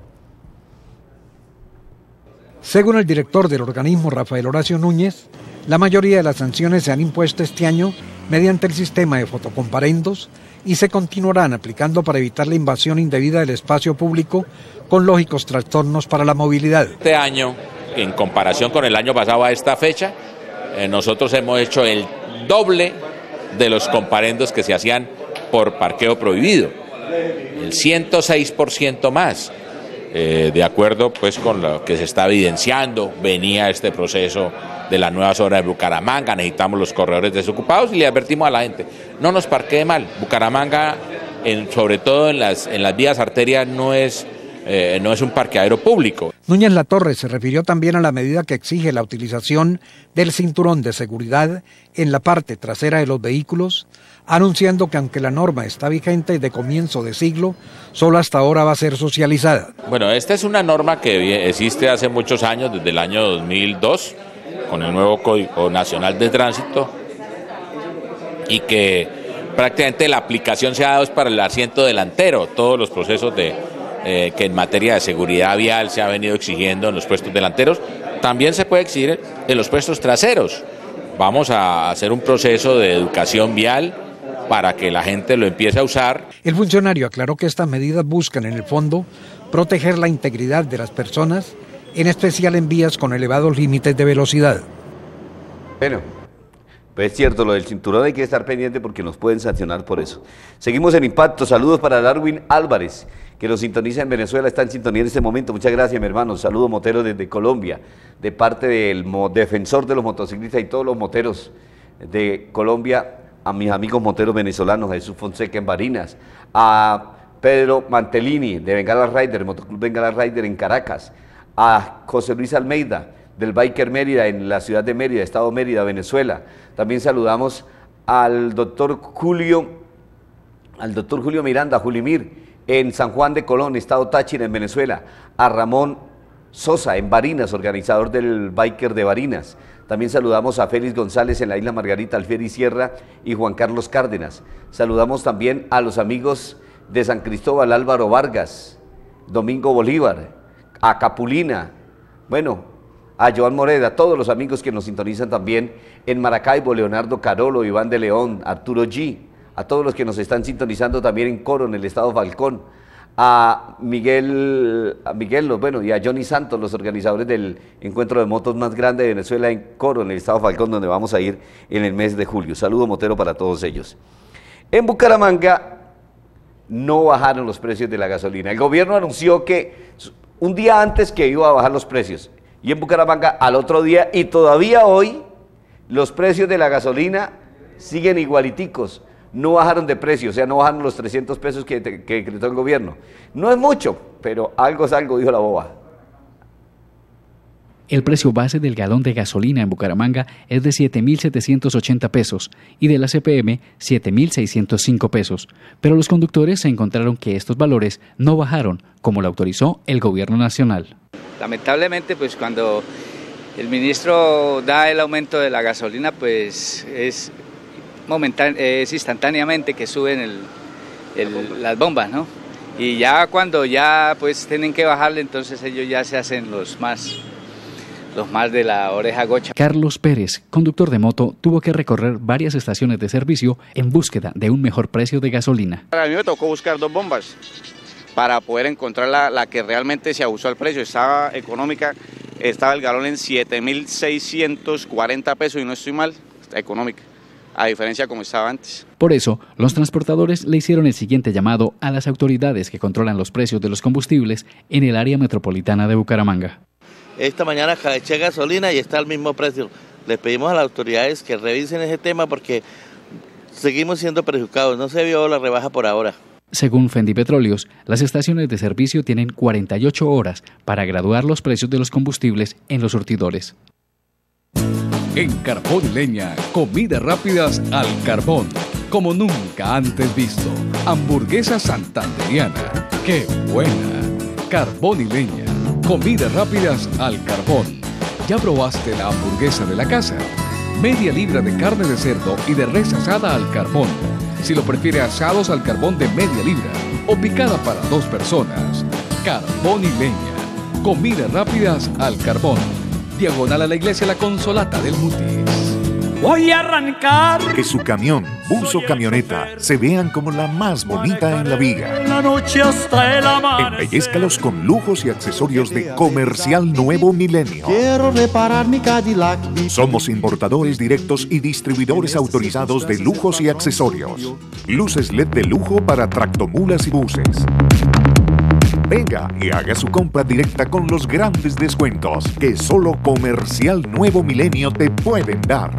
Según el director del organismo, Rafael Horacio Núñez, la mayoría de las sanciones se han impuesto este año mediante el sistema de fotocomparendos y se continuarán aplicando para evitar la invasión indebida del espacio público con lógicos trastornos para la movilidad. Este año, en comparación con el año pasado a esta fecha, nosotros hemos hecho el doble de los comparendos que se hacían por parqueo prohibido, el 106% más, de acuerdo pues con lo que se está evidenciando. Venía este proceso de las nuevas obras de Bucaramanga, necesitamos los corredores desocupados y le advertimos a la gente, no nos parquee mal. Bucaramanga, sobre todo en las vías arterias, no es un parqueadero público. Núñez Latorre se refirió también a la medida que exige la utilización del cinturón de seguridad en la parte trasera de los vehículos, anunciando que aunque la norma está vigente de comienzo de siglo, solo hasta ahora va a ser socializada. Bueno, esta es una norma que existe hace muchos años, desde el año 2002, con el nuevo Código Nacional de Tránsito, y que prácticamente la aplicación se ha dado para el asiento delantero, todos los procesos que en materia de seguridad vial se ha venido exigiendo en los puestos delanteros, también se puede exigir en los puestos traseros. Vamos a hacer un proceso de educación vial para que la gente lo empiece a usar. El funcionario aclaró que estas medidas buscan en el fondo proteger la integridad de las personas, en especial en vías con elevados límites de velocidad. Bueno, pues es cierto, lo del cinturón hay que estar pendiente porque nos pueden sancionar por eso. Seguimos en Impacto. Saludos para Darwin Álvarez, que nos sintoniza en Venezuela, está en sintonía en este momento. Muchas gracias, mi hermano. Saludos, motero, desde Colombia, de parte del defensor de los motociclistas y todos los moteros de Colombia, a mis amigos moteros venezolanos, a Jesús Fonseca en Barinas, a Pedro Mantelini de Bengala Rider, Motoclub Bengala Rider en Caracas, a José Luis Almeida del Biker Mérida en la ciudad de Mérida, estado Mérida, Venezuela. También saludamos al doctor Julio Miranda, Julimir, en San Juan de Colón, estado Táchira, en Venezuela, a Ramón Sosa en Barinas, organizador del Biker de Barinas. También saludamos a Félix González en la isla Margarita, Alfieri Sierra y Juan Carlos Cárdenas. Saludamos también a los amigos de San Cristóbal, Álvaro Vargas, Domingo Bolívar, a Capulina, a Joan Moreda, a todos los amigos que nos sintonizan también en Maracaibo, Leonardo Carolo, Iván de León, Arturo G., a todos los que nos están sintonizando también en Coro, en el estado Falcón, a Miguel, y a Johnny Santos, los organizadores del encuentro de motos más grande de Venezuela en Coro, en el estado Falcón, donde vamos a ir en el mes de julio. Saludo motero para todos ellos. En Bucaramanga no bajaron los precios de la gasolina. El gobierno anunció que un día antes que iba a bajar los precios, y en Bucaramanga al otro día, y todavía hoy, los precios de la gasolina siguen igualiticos. no bajaron de precio, o sea, no bajaron los 300 pesos que decretó el gobierno. No es mucho, pero algo es algo, dijo la boba. El precio base del galón de gasolina en Bucaramanga es de 7.780 pesos y de la CPM 7.605 pesos, pero los conductores se encontraron que estos valores no bajaron como lo autorizó el gobierno nacional. Lamentablemente, pues cuando el ministro da el aumento de la gasolina, pues es instantáneamente que suben las bombas, ¿no? Y ya cuando ya pues tienen que bajarle, entonces ellos ya se hacen los más de la oreja gocha. Carlos Pérez, conductor de moto, tuvo que recorrer varias estaciones de servicio en búsqueda de un mejor precio de gasolina. A mí me tocó buscar 2 bombas para poder encontrar la que realmente se ajustó al precio. Estaba económica, estaba el galón en 7.640 pesos y no estoy mal, está económica, a diferencia como estaba antes. Por eso, los transportadores le hicieron el siguiente llamado a las autoridades que controlan los precios de los combustibles en el área metropolitana de Bucaramanga. Esta mañana eché gasolina y está al mismo precio. Les pedimos a las autoridades que revisen ese tema porque seguimos siendo perjudicados. No se vio la rebaja por ahora. Según Fendipetróleos, las estaciones de servicio tienen 48 horas para graduar los precios de los combustibles en los surtidores. En Carbón y Leña, comidas rápidas al carbón, como nunca antes visto. Hamburguesa santandereana, ¡qué buena! Carbón y Leña, comidas rápidas al carbón. ¿Ya probaste la hamburguesa de la casa? Media libra de carne de cerdo y de res asada al carbón. Si lo prefiere asados al carbón de media libra o picada para 2 personas. Carbón y Leña, comidas rápidas al carbón. Diagonal a la iglesia La Consolata del Mutis. Voy a arrancar. Que su camión, bus o camioneta se vean como la más bonita en la viga. La noche hasta el amanecer. Embellezcalos con lujos y accesorios de Comercial Nuevo Milenio. Quiero reparar mi Cadillac. Somos importadores directos y distribuidores autorizados de lujos y accesorios. Luces LED de lujo para tractomulas y buses. Venga y haga su compra directa con los grandes descuentos que solo Comercial Nuevo Milenio te pueden dar.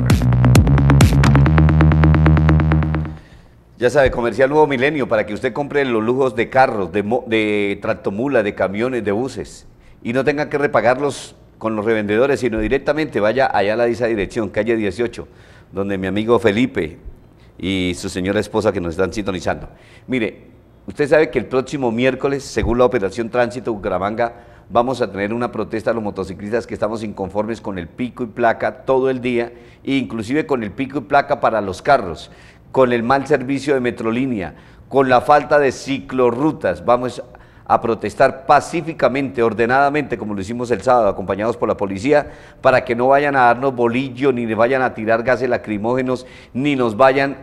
Ya sabe, Comercial Nuevo Milenio, para que usted compre los lujos de carros, de tractomula, de camiones, de buses, y no tenga que repagarlos con los revendedores, sino directamente vaya allá a esa dirección, calle 18, donde mi amigo Felipe y su señora esposa que nos están sintonizando. Mire, usted sabe que el próximo miércoles, según la Operación Tránsito Bucaramanga, vamos a tener una protesta a los motociclistas que estamos inconformes con el pico y placa todo el día, e inclusive con el pico y placa para los carros, con el mal servicio de Metrolínea, con la falta de ciclorrutas. Vamos a protestar pacíficamente, ordenadamente, como lo hicimos el sábado, acompañados por la policía, para que no vayan a darnos bolillo, ni le vayan a tirar gases lacrimógenos, ni nos vayan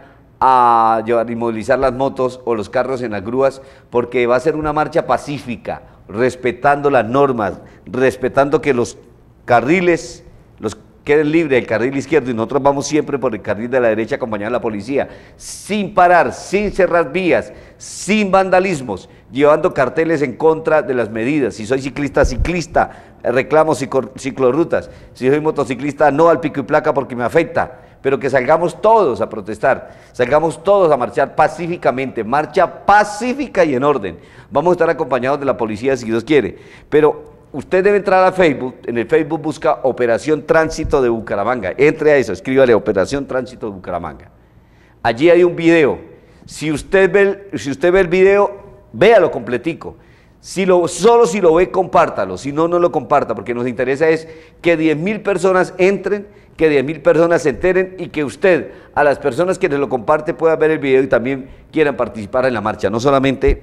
a llevar, inmovilizar las motos o los carros en las grúas, porque va a ser una marcha pacífica, respetando las normas, respetando que los carriles queden libres, el carril izquierdo, y nosotros vamos siempre por el carril de la derecha acompañado de la policía, sin parar, sin cerrar vías, sin vandalismos, llevando carteles en contra de las medidas. Si soy ciclista, reclamo ciclorrutas. Si soy motociclista, no al pico y placa porque me afecta. Pero que salgamos todos a protestar, salgamos todos a marchar pacíficamente, marcha pacífica y en orden. Vamos a estar acompañados de la policía si Dios quiere, pero usted debe entrar a Facebook, en el Facebook busca Operación Tránsito de Bucaramanga, entre a eso, escríbale Operación Tránsito de Bucaramanga. Allí hay un video, si usted ve el video, véalo completico. Solo si lo ve, compártalo, si no, no lo comparta, porque nos interesa es que 10.000 personas entren, que 10.000 personas se enteren y que usted, a las personas que les lo comparte, pueda ver el video y también quieran participar en la marcha, no solamente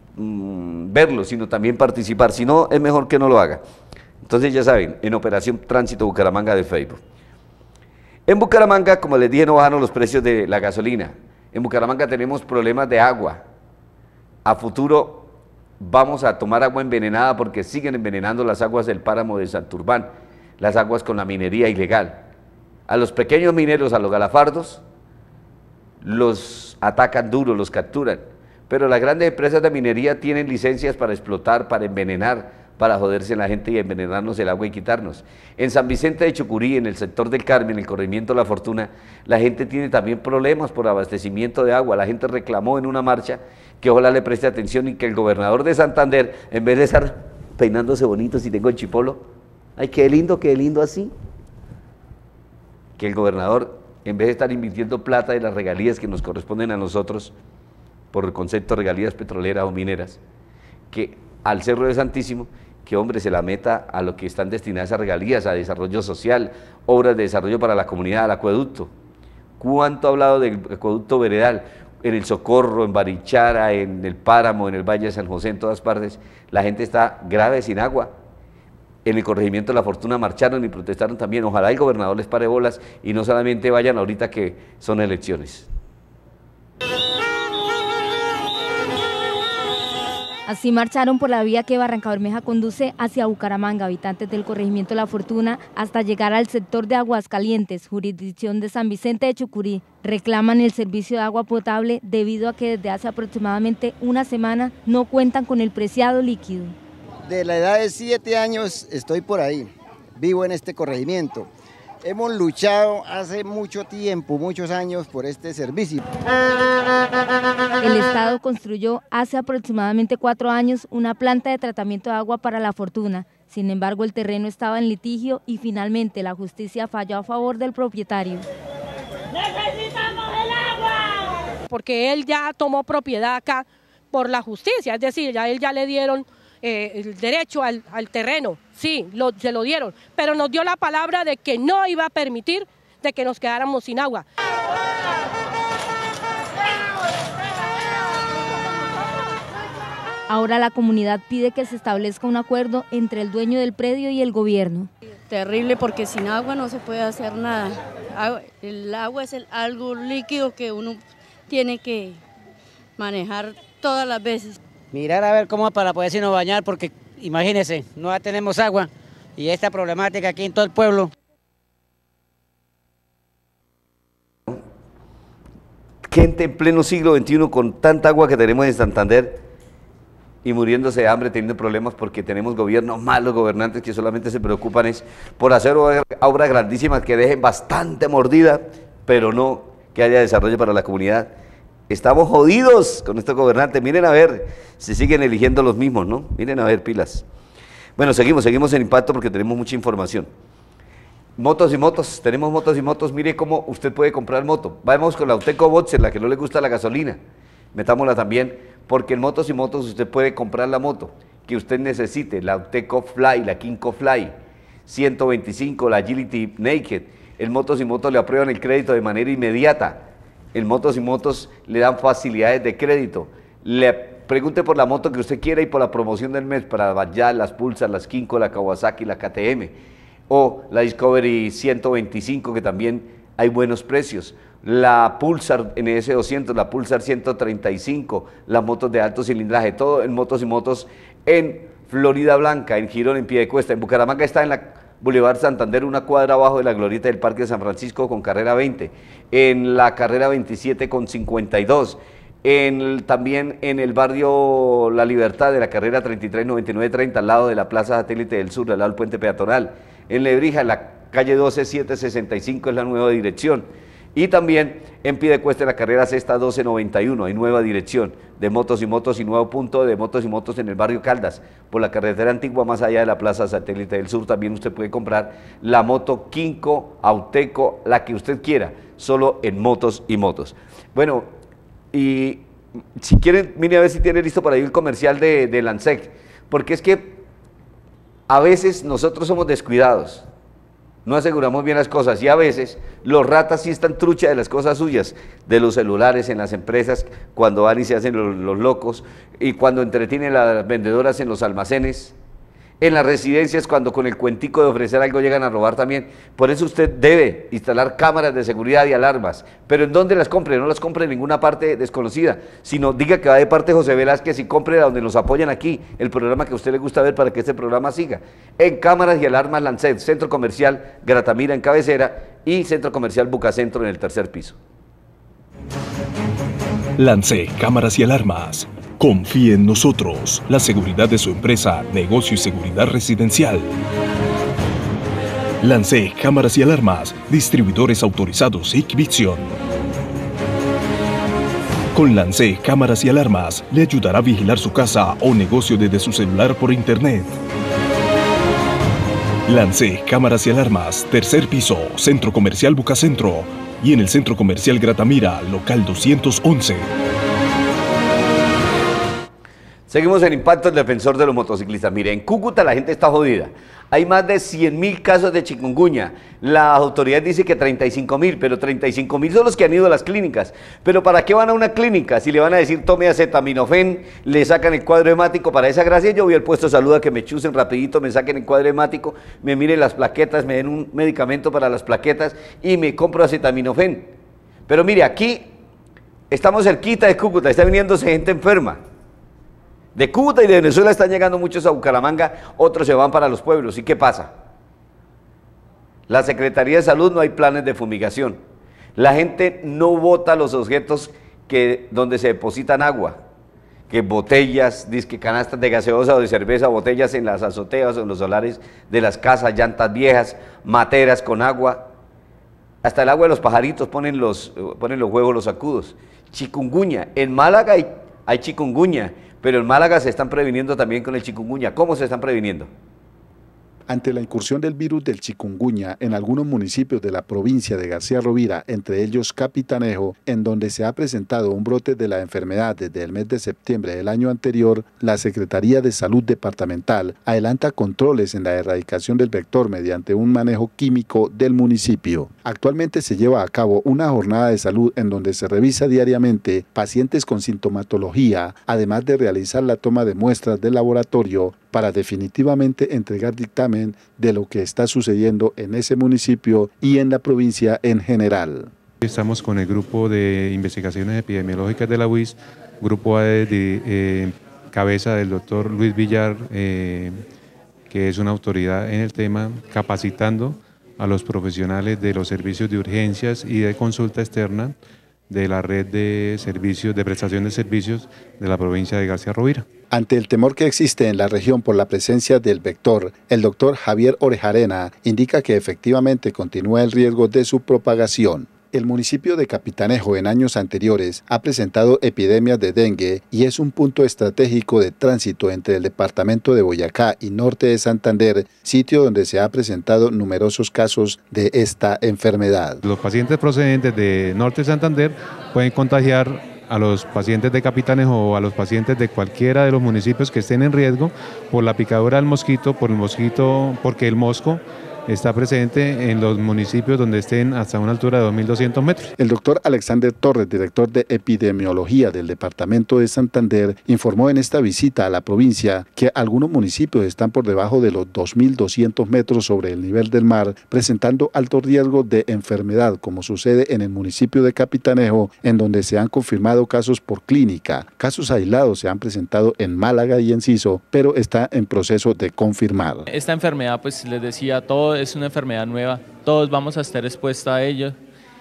verlo, sino también participar. Si no, es mejor que no lo haga. Entonces ya saben, en Operación Tránsito Bucaramanga de Facebook. En Bucaramanga, como les dije, no bajaron los precios de la gasolina. En Bucaramanga tenemos problemas de agua. A futuro vamos a tomar agua envenenada porque siguen envenenando las aguas del páramo de Santurbán, las aguas con la minería ilegal. A los pequeños mineros, a los galafardos, los atacan duro, los capturan. Pero las grandes empresas de minería tienen licencias para explotar, para envenenar, para joderse a la gente y envenenarnos el agua y quitarnos. En San Vicente de Chucurí, en el sector del Carmen, el corregimiento La Fortuna, la gente tiene también problemas por abastecimiento de agua. La gente reclamó en una marcha que ojalá le preste atención y que el gobernador de Santander, en vez de estar peinándose bonito si tengo el chipolo, ay, qué lindo así, que el gobernador, en vez de estar invirtiendo plata de las regalías que nos corresponden a nosotros, por el concepto de regalías petroleras o mineras, que al Cerro de Santísimo, que hombre se la meta a lo que están destinadas a regalías, a desarrollo social, obras de desarrollo para la comunidad, al acueducto. ¿Cuánto ha hablado del acueducto veredal? En el Socorro, en Barichara, en el Páramo, en el Valle de San José, en todas partes, la gente está grave sin agua. En el corregimiento de La Fortuna marcharon y protestaron también. Ojalá el gobernador les pare bolas y no solamente vayan ahorita que son elecciones. Así marcharon por la vía que Barrancabermeja conduce hacia Bucaramanga, habitantes del corregimiento La Fortuna, hasta llegar al sector de Aguascalientes, jurisdicción de San Vicente de Chucurí. Reclaman el servicio de agua potable debido a que desde hace aproximadamente una semana no cuentan con el preciado líquido. De la edad de 7 años estoy por ahí, vivo en este corregimiento. Hemos luchado hace mucho tiempo, muchos años por este servicio. El Estado construyó hace aproximadamente 4 años una planta de tratamiento de agua para La Fortuna. Sin embargo, el terreno estaba en litigio y finalmente la justicia falló a favor del propietario. ¡Necesitamos el agua! Porque él ya tomó propiedad acá por la justicia, es decir, ya él ya le dieron el derecho al terreno, sí, se lo dieron, pero nos dio la palabra de que no iba a permitir de que nos quedáramos sin agua. Ahora la comunidad pide que se establezca un acuerdo entre el dueño del predio y el gobierno. Terrible, porque sin agua no se puede hacer nada. El agua es algo líquido que uno tiene que manejar todas las veces. Mirar a ver cómo para poderse no bañar, porque imagínense, no tenemos agua y esta problemática aquí en todo el pueblo. Gente en pleno siglo XXI con tanta agua que tenemos en Santander y muriéndose de hambre, teniendo problemas porque tenemos gobiernos malos, gobernantes que solamente se preocupan es por hacer obras grandísimas que dejen bastante mordida, pero no que haya desarrollo para la comunidad. Estamos jodidos con estos gobernantes. Miren a ver, se siguen eligiendo los mismos, ¿no? Miren a ver, pilas. Bueno, seguimos en Impacto porque tenemos mucha información. Motos y motos, tenemos motos y motos. Mire cómo usted puede comprar moto. Vamos con la Auteco Boxer, la que no le gusta la gasolina. Metámosla también, porque en motos y motos usted puede comprar la moto que usted necesite. La Auteco Fly, la Kinko Fly, 125, la Agility Naked. En motos y motos le aprueban el crédito de manera inmediata. En motos y motos le dan facilidades de crédito. Le pregunte por la moto que usted quiera y por la promoción del mes para Bajaj, las Pulsar, las Kinko, la Kawasaki, la KTM o la Discovery 125, que también hay buenos precios. La Pulsar NS200, la Pulsar 135, las motos de alto cilindraje, todo en motos y motos en Florida Blanca, en Girón, en Piedecuesta. En Bucaramanga está en la Boulevard Santander, una cuadra abajo de la glorieta del Parque de San Francisco con carrera 20, en la carrera 27 con 52, también en el barrio La Libertad de la carrera 33 99 30, al lado de la Plaza Satélite del Sur, al lado del puente peatonal. En Lebrija, en la calle 12 765 es la nueva dirección. Y también en Piedecuesta, en la carrera sexta 1291, hay nueva dirección de motos y nuevo punto de motos y motos en el barrio Caldas, por la carretera antigua más allá de la Plaza Satélite del Sur. También usted puede comprar la moto Kinko, Auteco, la que usted quiera, solo en motos y motos. Bueno, y si quieren, mire a ver si tiene listo para ir el comercial de Lansec, porque es que a veces nosotros somos descuidados. No aseguramos bien las cosas y a veces los ratas sí están trucha de las cosas suyas, de los celulares en las empresas, cuando van y se hacen los locos, y cuando entretienen a las vendedoras en los almacenes, en las residencias, cuando con el cuentico de ofrecer algo llegan a robar también. Por eso usted debe instalar cámaras de seguridad y alarmas. Pero ¿en dónde las compre? No las compre en ninguna parte desconocida, sino diga que va de parte de José Velázquez y compre a donde nos apoyan aquí, el programa que a usted le gusta ver para que este programa siga. En cámaras y alarmas Lancet, Centro Comercial Gratamira en cabecera y Centro Comercial Bucacentro en el tercer piso. Lancet, cámaras y alarmas. Confíe en nosotros, la seguridad de su empresa, negocio y seguridad residencial. Lance Cámaras y Alarmas, distribuidores autorizados Hikvision. Con Lance Cámaras y Alarmas, le ayudará a vigilar su casa o negocio desde su celular por internet. Lance Cámaras y Alarmas, tercer piso, Centro Comercial Bucacentro y en el Centro Comercial Gratamira, local 211. Seguimos en Impacto, el defensor de los motociclistas. Mire, en Cúcuta la gente está jodida. Hay más de 100.000 casos de chikungunya. La autoridad dice que 35.000, pero 35.000 son los que han ido a las clínicas. Pero ¿para qué van a una clínica? Si le van a decir tome acetaminofén, le sacan el cuadro hemático. Para esa gracia yo voy al puesto de salud a que me chusen rapidito, me saquen el cuadro hemático, me miren las plaquetas, me den un medicamento para las plaquetas y me compro acetaminofén. Pero mire, aquí estamos cerquita de Cúcuta, está viniéndose gente enferma. De Cúcuta y de Venezuela están llegando muchos a Bucaramanga, otros se van para los pueblos. ¿Y qué pasa? La Secretaría de Salud no hay planes de fumigación. La gente no bota los objetos donde se depositan agua, que botellas, disque canastas de gaseosa o de cerveza, botellas en las azoteas o en los solares de las casas, llantas viejas, materas con agua. Hasta el agua de los pajaritos ponen los huevos, los sacudos. Chikungunya. En Málaga hay chikungunya. Pero en Málaga se están previniendo también con el chikungunya. ¿Cómo se están previniendo? Ante la incursión del virus del chikungunya en algunos municipios de la provincia de García Rovira, entre ellos Capitanejo, en donde se ha presentado un brote de la enfermedad desde el mes de septiembre del año anterior, la Secretaría de Salud Departamental adelanta controles en la erradicación del vector mediante un manejo químico del municipio. Actualmente se lleva a cabo una jornada de salud en donde se revisa diariamente pacientes con sintomatología, además de realizar la toma de muestras del laboratorio para definitivamente entregar dictamen de lo que está sucediendo en ese municipio y en la provincia en general. Estamos con el grupo de investigaciones epidemiológicas de la UIS, grupo de cabeza del doctor Luis Villar, que es una autoridad en el tema, capacitando a los profesionales de los servicios de urgencias y de consulta externa de la red de servicios, de prestación de servicios de la provincia de García Rovira. Ante el temor que existe en la región por la presencia del vector, el doctor Javier Orejarena indica que efectivamente continúa el riesgo de su propagación. El municipio de Capitanejo en años anteriores ha presentado epidemias de dengue y es un punto estratégico de tránsito entre el departamento de Boyacá y norte de Santander, sitio donde se ha presentado numerosos casos de esta enfermedad. Los pacientes procedentes de norte de Santander pueden contagiar a los pacientes de Capitanejo o a los pacientes de cualquiera de los municipios que estén en riesgo por la picadura del mosquito, porque el mosco está presente en los municipios donde estén hasta una altura de 2.200 metros. El doctor Alexander Torres, director de epidemiología del departamento de Santander, informó en esta visita a la provincia que algunos municipios están por debajo de los 2.200 metros sobre el nivel del mar, presentando alto riesgo de enfermedad, como sucede en el municipio de Capitanejo, en donde se han confirmado casos por clínica. Casos aislados se han presentado en Málaga y Enciso, pero está en proceso de confirmar. Esta enfermedad, pues les decía, todo es una enfermedad nueva, todos vamos a estar expuestos a ello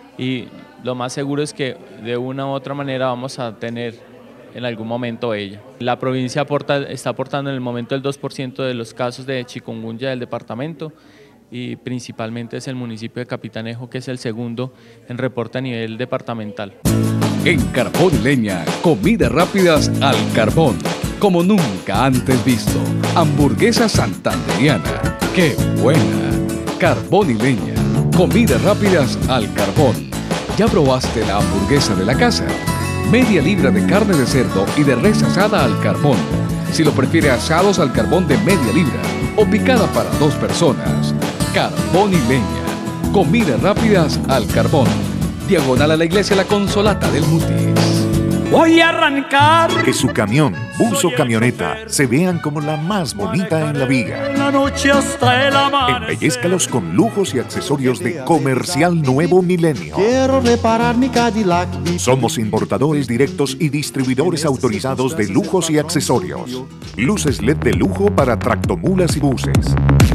y lo más seguro es que de una u otra manera vamos a tener en algún momento ella. La provincia está aportando en el momento el 2% de los casos de chikungunya del departamento y principalmente es el municipio de Capitanejo, que es el segundo en reporte a nivel departamental. En Carbón y Leña, comidas rápidas al carbón, como nunca antes visto. Hamburguesa santandereana, ¡qué buena! Carbón y Leña, comidas rápidas al carbón. ¿Ya probaste la hamburguesa de la casa? Media libra de carne de cerdo y de res asada al carbón. Si lo prefiere asados al carbón de media libra o picada para 2 personas. Carbón y Leña, comidas rápidas al carbón. Diagonal a la iglesia La Consolata del Mutis. Voy a arrancar. Que su camión, bus o camioneta se vean como la más bonita en la viga. Embellezcalos con lujos y accesorios de Comercial Nuevo Milenio. Quiero reparar mi Cadillac. Somos importadores directos y distribuidores autorizados de lujos y accesorios. Luces LED de lujo para tractomulas y buses.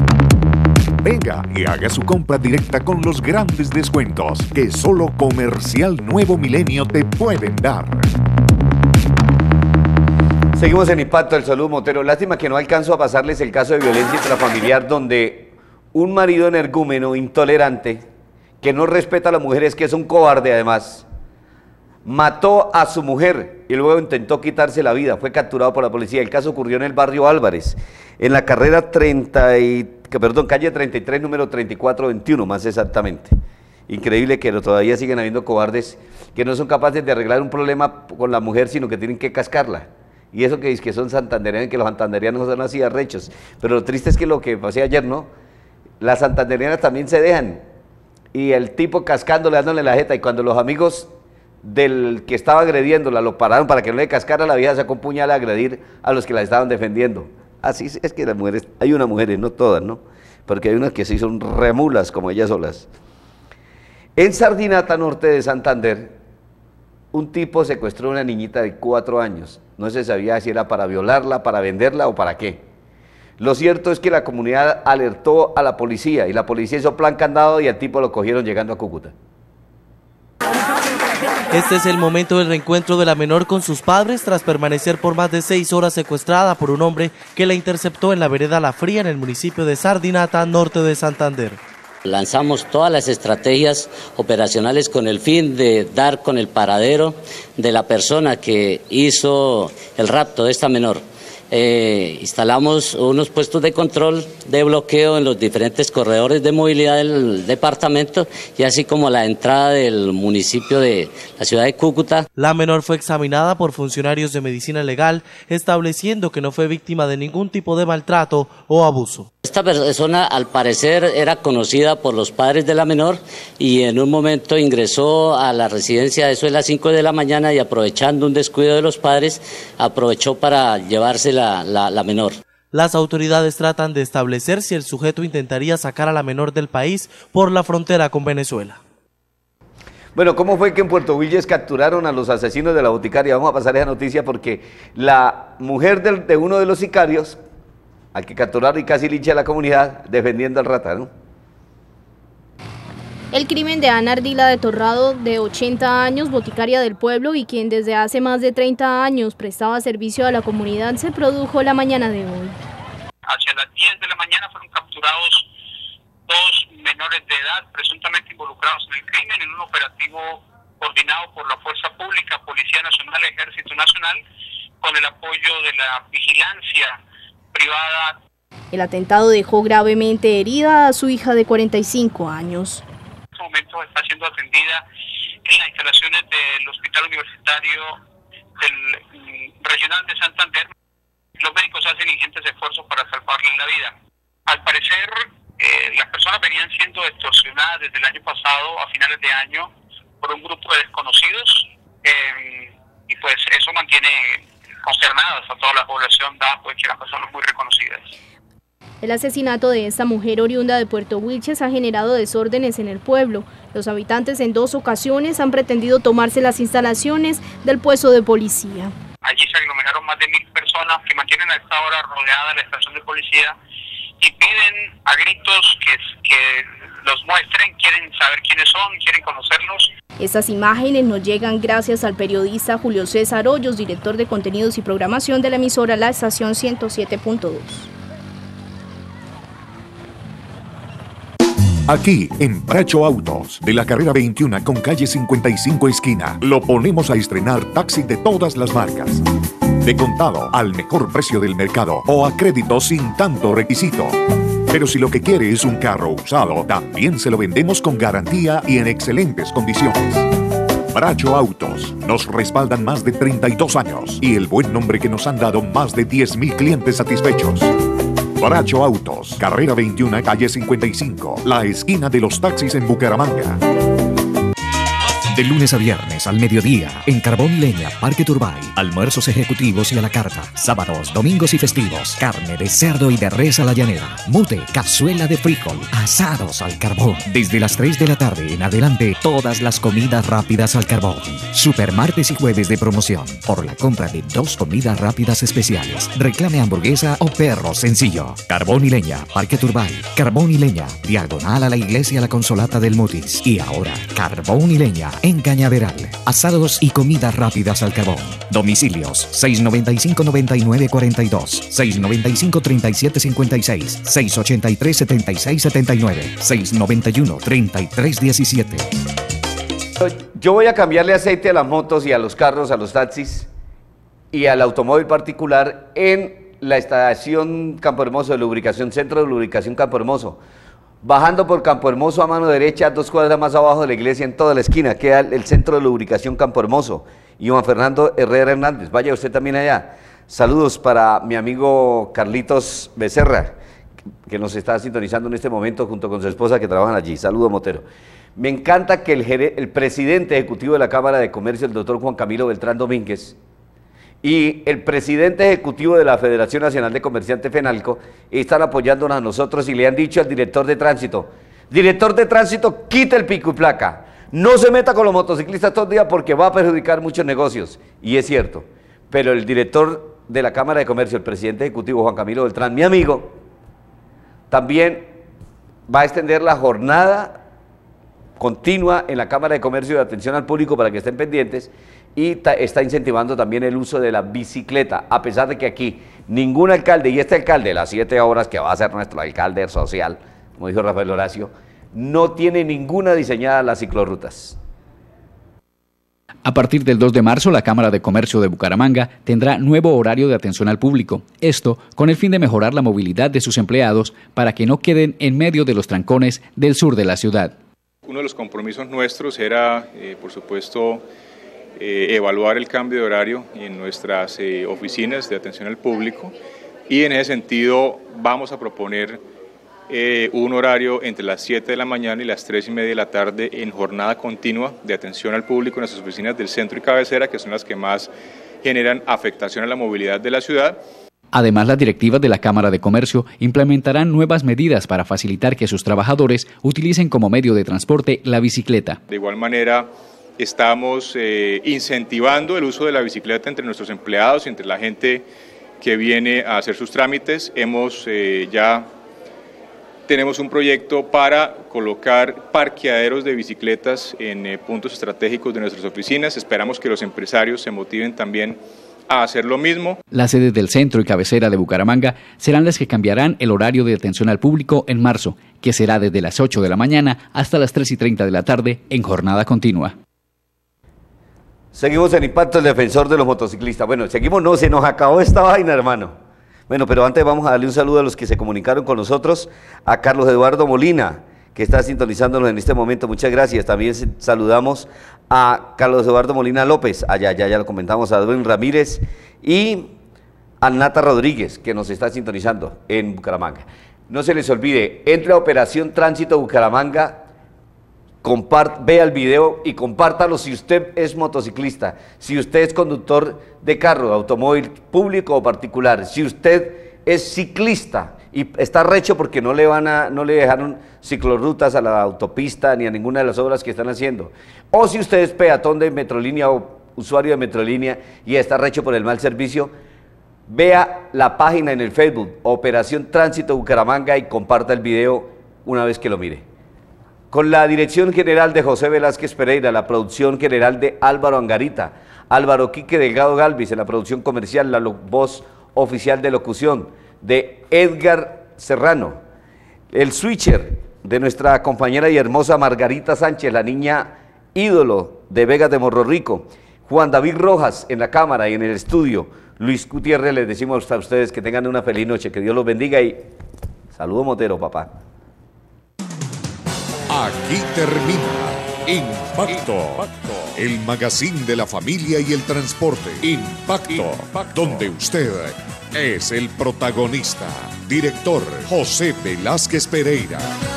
Venga y haga su compra directa con los grandes descuentos que solo Comercial Nuevo Milenio te pueden dar. Seguimos en Impacto del Salud Motero. Lástima que no alcanzo a pasarles el caso de violencia intrafamiliar donde un marido energúmeno, intolerante, que no respeta a las mujeres, que es un cobarde además, mató a su mujer y luego intentó quitarse la vida. Fue capturado por la policía. El caso ocurrió en el barrio Álvarez, en la carrera calle 33, número 3421, más exactamente. Increíble que todavía siguen habiendo cobardes que no son capaces de arreglar un problema con la mujer, sino que tienen que cascarla. Y eso que dice que son santandereanos, que los santandereanos son así arrechos. Pero lo triste es que lo que pasé ayer, ¿no? Las santandereanas también se dejan. Y el tipo cascándole, dándole la jeta. Y cuando los amigos del que estaba agrediéndola lo pararon para que no le cascara, la vieja sacó un puñal a agredir a los que la estaban defendiendo. Así es que las mujeres, hay unas mujeres, no todas, ¿no? Porque hay unas que sí son remulas como ellas solas. En Sardinata, norte de Santander, un tipo secuestró a una niñita de 4 años. No se sabía si era para violarla, para venderla o para qué. Lo cierto es que la comunidad alertó a la policía y la policía hizo plan candado y al tipo lo cogieron llegando a Cúcuta. Este es el momento del reencuentro de la menor con sus padres tras permanecer por más de 6 horas secuestrada por un hombre que la interceptó en la vereda La Fría en el municipio de Sardinata, norte de Santander. Lanzamos todas las estrategias operacionales con el fin de dar con el paradero de la persona que hizo el rapto de esta menor. Instalamos unos puestos de control de bloqueo en los diferentes corredores de movilidad del departamento y así como la entrada del municipio de la ciudad de Cúcuta. La menor fue examinada por funcionarios de medicina legal, estableciendo que no fue víctima de ningún tipo de maltrato o abuso. Esta persona al parecer era conocida por los padres de la menor y en un momento ingresó a la residencia, eso de las 5 de la mañana, y aprovechando un descuido de los padres, aprovechó para llevarse la menor. Las autoridades tratan de establecer si el sujeto intentaría sacar a la menor del país por la frontera con Venezuela. Bueno, ¿cómo fue que en Puerto Wilches capturaron a los asesinos de la boticaria? Vamos a pasar esa noticia porque la mujer de uno de los sicarios, al que capturaron y casi lincha a la comunidad, defendiendo al rata, ¿no? El crimen de Ana Ardila de Torrado, de 80 años, boticaria del pueblo y quien desde hace más de 30 años prestaba servicio a la comunidad, se produjo la mañana de hoy. Hacia las 10 de la mañana fueron capturados 2 menores de edad presuntamente involucrados en el crimen en un operativo coordinado por la Fuerza Pública, Policía Nacional, Ejército Nacional, con el apoyo de la vigilancia privada. El atentado dejó gravemente herida a su hija de 45 años. En este momento está siendo atendida en las instalaciones del Hospital Universitario del Regional de Santander. Los médicos hacen ingentes esfuerzos para salvarle la vida. Al parecer, las personas venían siendo extorsionadas desde el año pasado, a finales de año, por un grupo de desconocidos, y pues eso mantiene consternadas a toda la población, dada pues que eran personas muy reconocidas. El asesinato de esta mujer oriunda de Puerto Wilches ha generado desórdenes en el pueblo. Los habitantes en 2 ocasiones han pretendido tomarse las instalaciones del puesto de policía. Allí se aglomeraron más de 1000 personas que mantienen a esta hora rodeada la estación de policía y piden a gritos que los muestren, quieren saber quiénes son, quieren conocerlos. Estas imágenes nos llegan gracias al periodista Julio César Hoyos, director de contenidos y programación de la emisora La Estación 107.2. Aquí, en Bracho Autos, de la carrera 21 con calle 55 esquina, lo ponemos a estrenar taxi de todas las marcas. De contado, al mejor precio del mercado o a crédito sin tanto requisito. Pero si lo que quiere es un carro usado, también se lo vendemos con garantía y en excelentes condiciones. Bracho Autos, nos respaldan más de 32 años y el buen nombre que nos han dado más de 10.000 clientes satisfechos. Bracho Autos, carrera 21, calle 55, la esquina de los taxis en Bucaramanga. De lunes a viernes al mediodía, en Carbón y Leña, Parque Turbay. Almuerzos ejecutivos y a la carta. Sábados, domingos y festivos. Carne de cerdo y de res a la llanera. Mute, cazuela de frijol. Asados al carbón. Desde las 3 de la tarde en adelante, todas las comidas rápidas al carbón. Super martes y jueves de promoción. Por la compra de 2 comidas rápidas especiales. Reclame hamburguesa o perro sencillo. Carbón y Leña, Parque Turbay. Carbón y Leña, diagonal a la iglesia La Consolata del Mutis. Y ahora, Carbón y Leña en Cañaveral. Asados y comidas rápidas al carbón. Domicilios 695-9942, 695-3756, 683-7679, 691-3317. Yo voy a cambiarle aceite a las motos y a los carros, a los taxis y al automóvil particular en la estación Campo Hermoso de lubricación, centro de lubricación Campo Hermoso. Bajando por Campo Hermoso a mano derecha, 2 cuadras más abajo de la iglesia, en toda la esquina, queda el centro de lubricación Campo Hermoso. Y Juan Fernando Herrera Hernández, vaya usted también allá. Saludos para mi amigo Carlitos Becerra, que nos está sintonizando en este momento junto con su esposa que trabajan allí. Saludos, Motero. Me encanta que el presidente ejecutivo de la Cámara de Comercio, el doctor Juan Camilo Beltrán Domínguez, y el presidente ejecutivo de la Federación Nacional de Comerciantes FENALCO están apoyándonos a nosotros y le han dicho al director de tránsito, quite el pico y placa, no se meta con los motociclistas todo el día porque va a perjudicar muchos negocios. Y es cierto, pero el director de la Cámara de Comercio, el presidente ejecutivo Juan Camilo Beltrán, mi amigo, también va a extender la jornada continua en la Cámara de Comercio de atención al público para que estén pendientes y está incentivando también el uso de la bicicleta, a pesar de que aquí ningún alcalde, y este alcalde de las 7 horas que va a ser nuestro alcalde social, como dijo Rafael Horacio, no tiene ninguna diseñada las ciclorrutas. A partir del 2 de marzo, la Cámara de Comercio de Bucaramanga tendrá nuevo horario de atención al público. Esto con el fin de mejorar la movilidad de sus empleados para que no queden en medio de los trancones del sur de la ciudad. Uno de los compromisos nuestros era, por supuesto, evaluar el cambio de horario en nuestras oficinas de atención al público y en ese sentido vamos a proponer un horario entre las 7 de la mañana y las 3:30 de la tarde en jornada continua de atención al público en las oficinas del centro y cabecera, que son las que más generan afectación a la movilidad de la ciudad. Además, las directivas de la Cámara de Comercio implementarán nuevas medidas para facilitar que sus trabajadores utilicen como medio de transporte la bicicleta. De igual manera, estamos incentivando el uso de la bicicleta entre nuestros empleados y entre la gente que viene a hacer sus trámites. Ya tenemos un proyecto para colocar parqueaderos de bicicletas en puntos estratégicos de nuestras oficinas. Esperamos que los empresarios se motiven también a hacer lo mismo. Las sedes del centro y cabecera de Bucaramanga serán las que cambiarán el horario de atención al público en marzo, que será desde las 8 de la mañana hasta las 3:30 de la tarde en jornada continua. Seguimos en Impacto, el defensor de los motociclistas. Bueno, seguimos, no, se nos acabó esta vaina, hermano. Bueno, pero antes vamos a darle un saludo a los que se comunicaron con nosotros, a Carlos Eduardo Molina, que está sintonizándonos en este momento, muchas gracias. También saludamos a Carlos Eduardo Molina López, ya lo comentamos, a Edwin Ramírez y a Nata Rodríguez, que nos está sintonizando en Bucaramanga. No se les olvide, entre a Operación Tránsito Bucaramanga, vea el video y compártalo si usted es motociclista, si usted es conductor de carro, de automóvil público o particular, si usted es ciclista y está recho porque no le dejaron ciclorrutas a la autopista ni a ninguna de las obras que están haciendo, o si usted es peatón de Metrolínea o usuario de Metrolínea y está recho por el mal servicio, vea la página en el Facebook, Operación Tránsito Bucaramanga, y comparta el video una vez que lo mire. Con la dirección general de José Velázquez Pereira, la producción general de Álvaro Angarita, Álvaro Quique Delgado Galvis en la producción comercial, la voz oficial de locución de Edgar Serrano, el switcher de nuestra compañera y hermosa Margarita Sánchez, la niña ídolo de Vegas de Morro Rico, Juan David Rojas en la cámara y en el estudio, Luis Gutiérrez, les decimos a ustedes que tengan una feliz noche, que Dios los bendiga y saludo Motero, papá. Aquí termina Impacto, el magazine de la familia y el transporte. Impacto, donde usted es el protagonista. Director José Velázquez Pereira.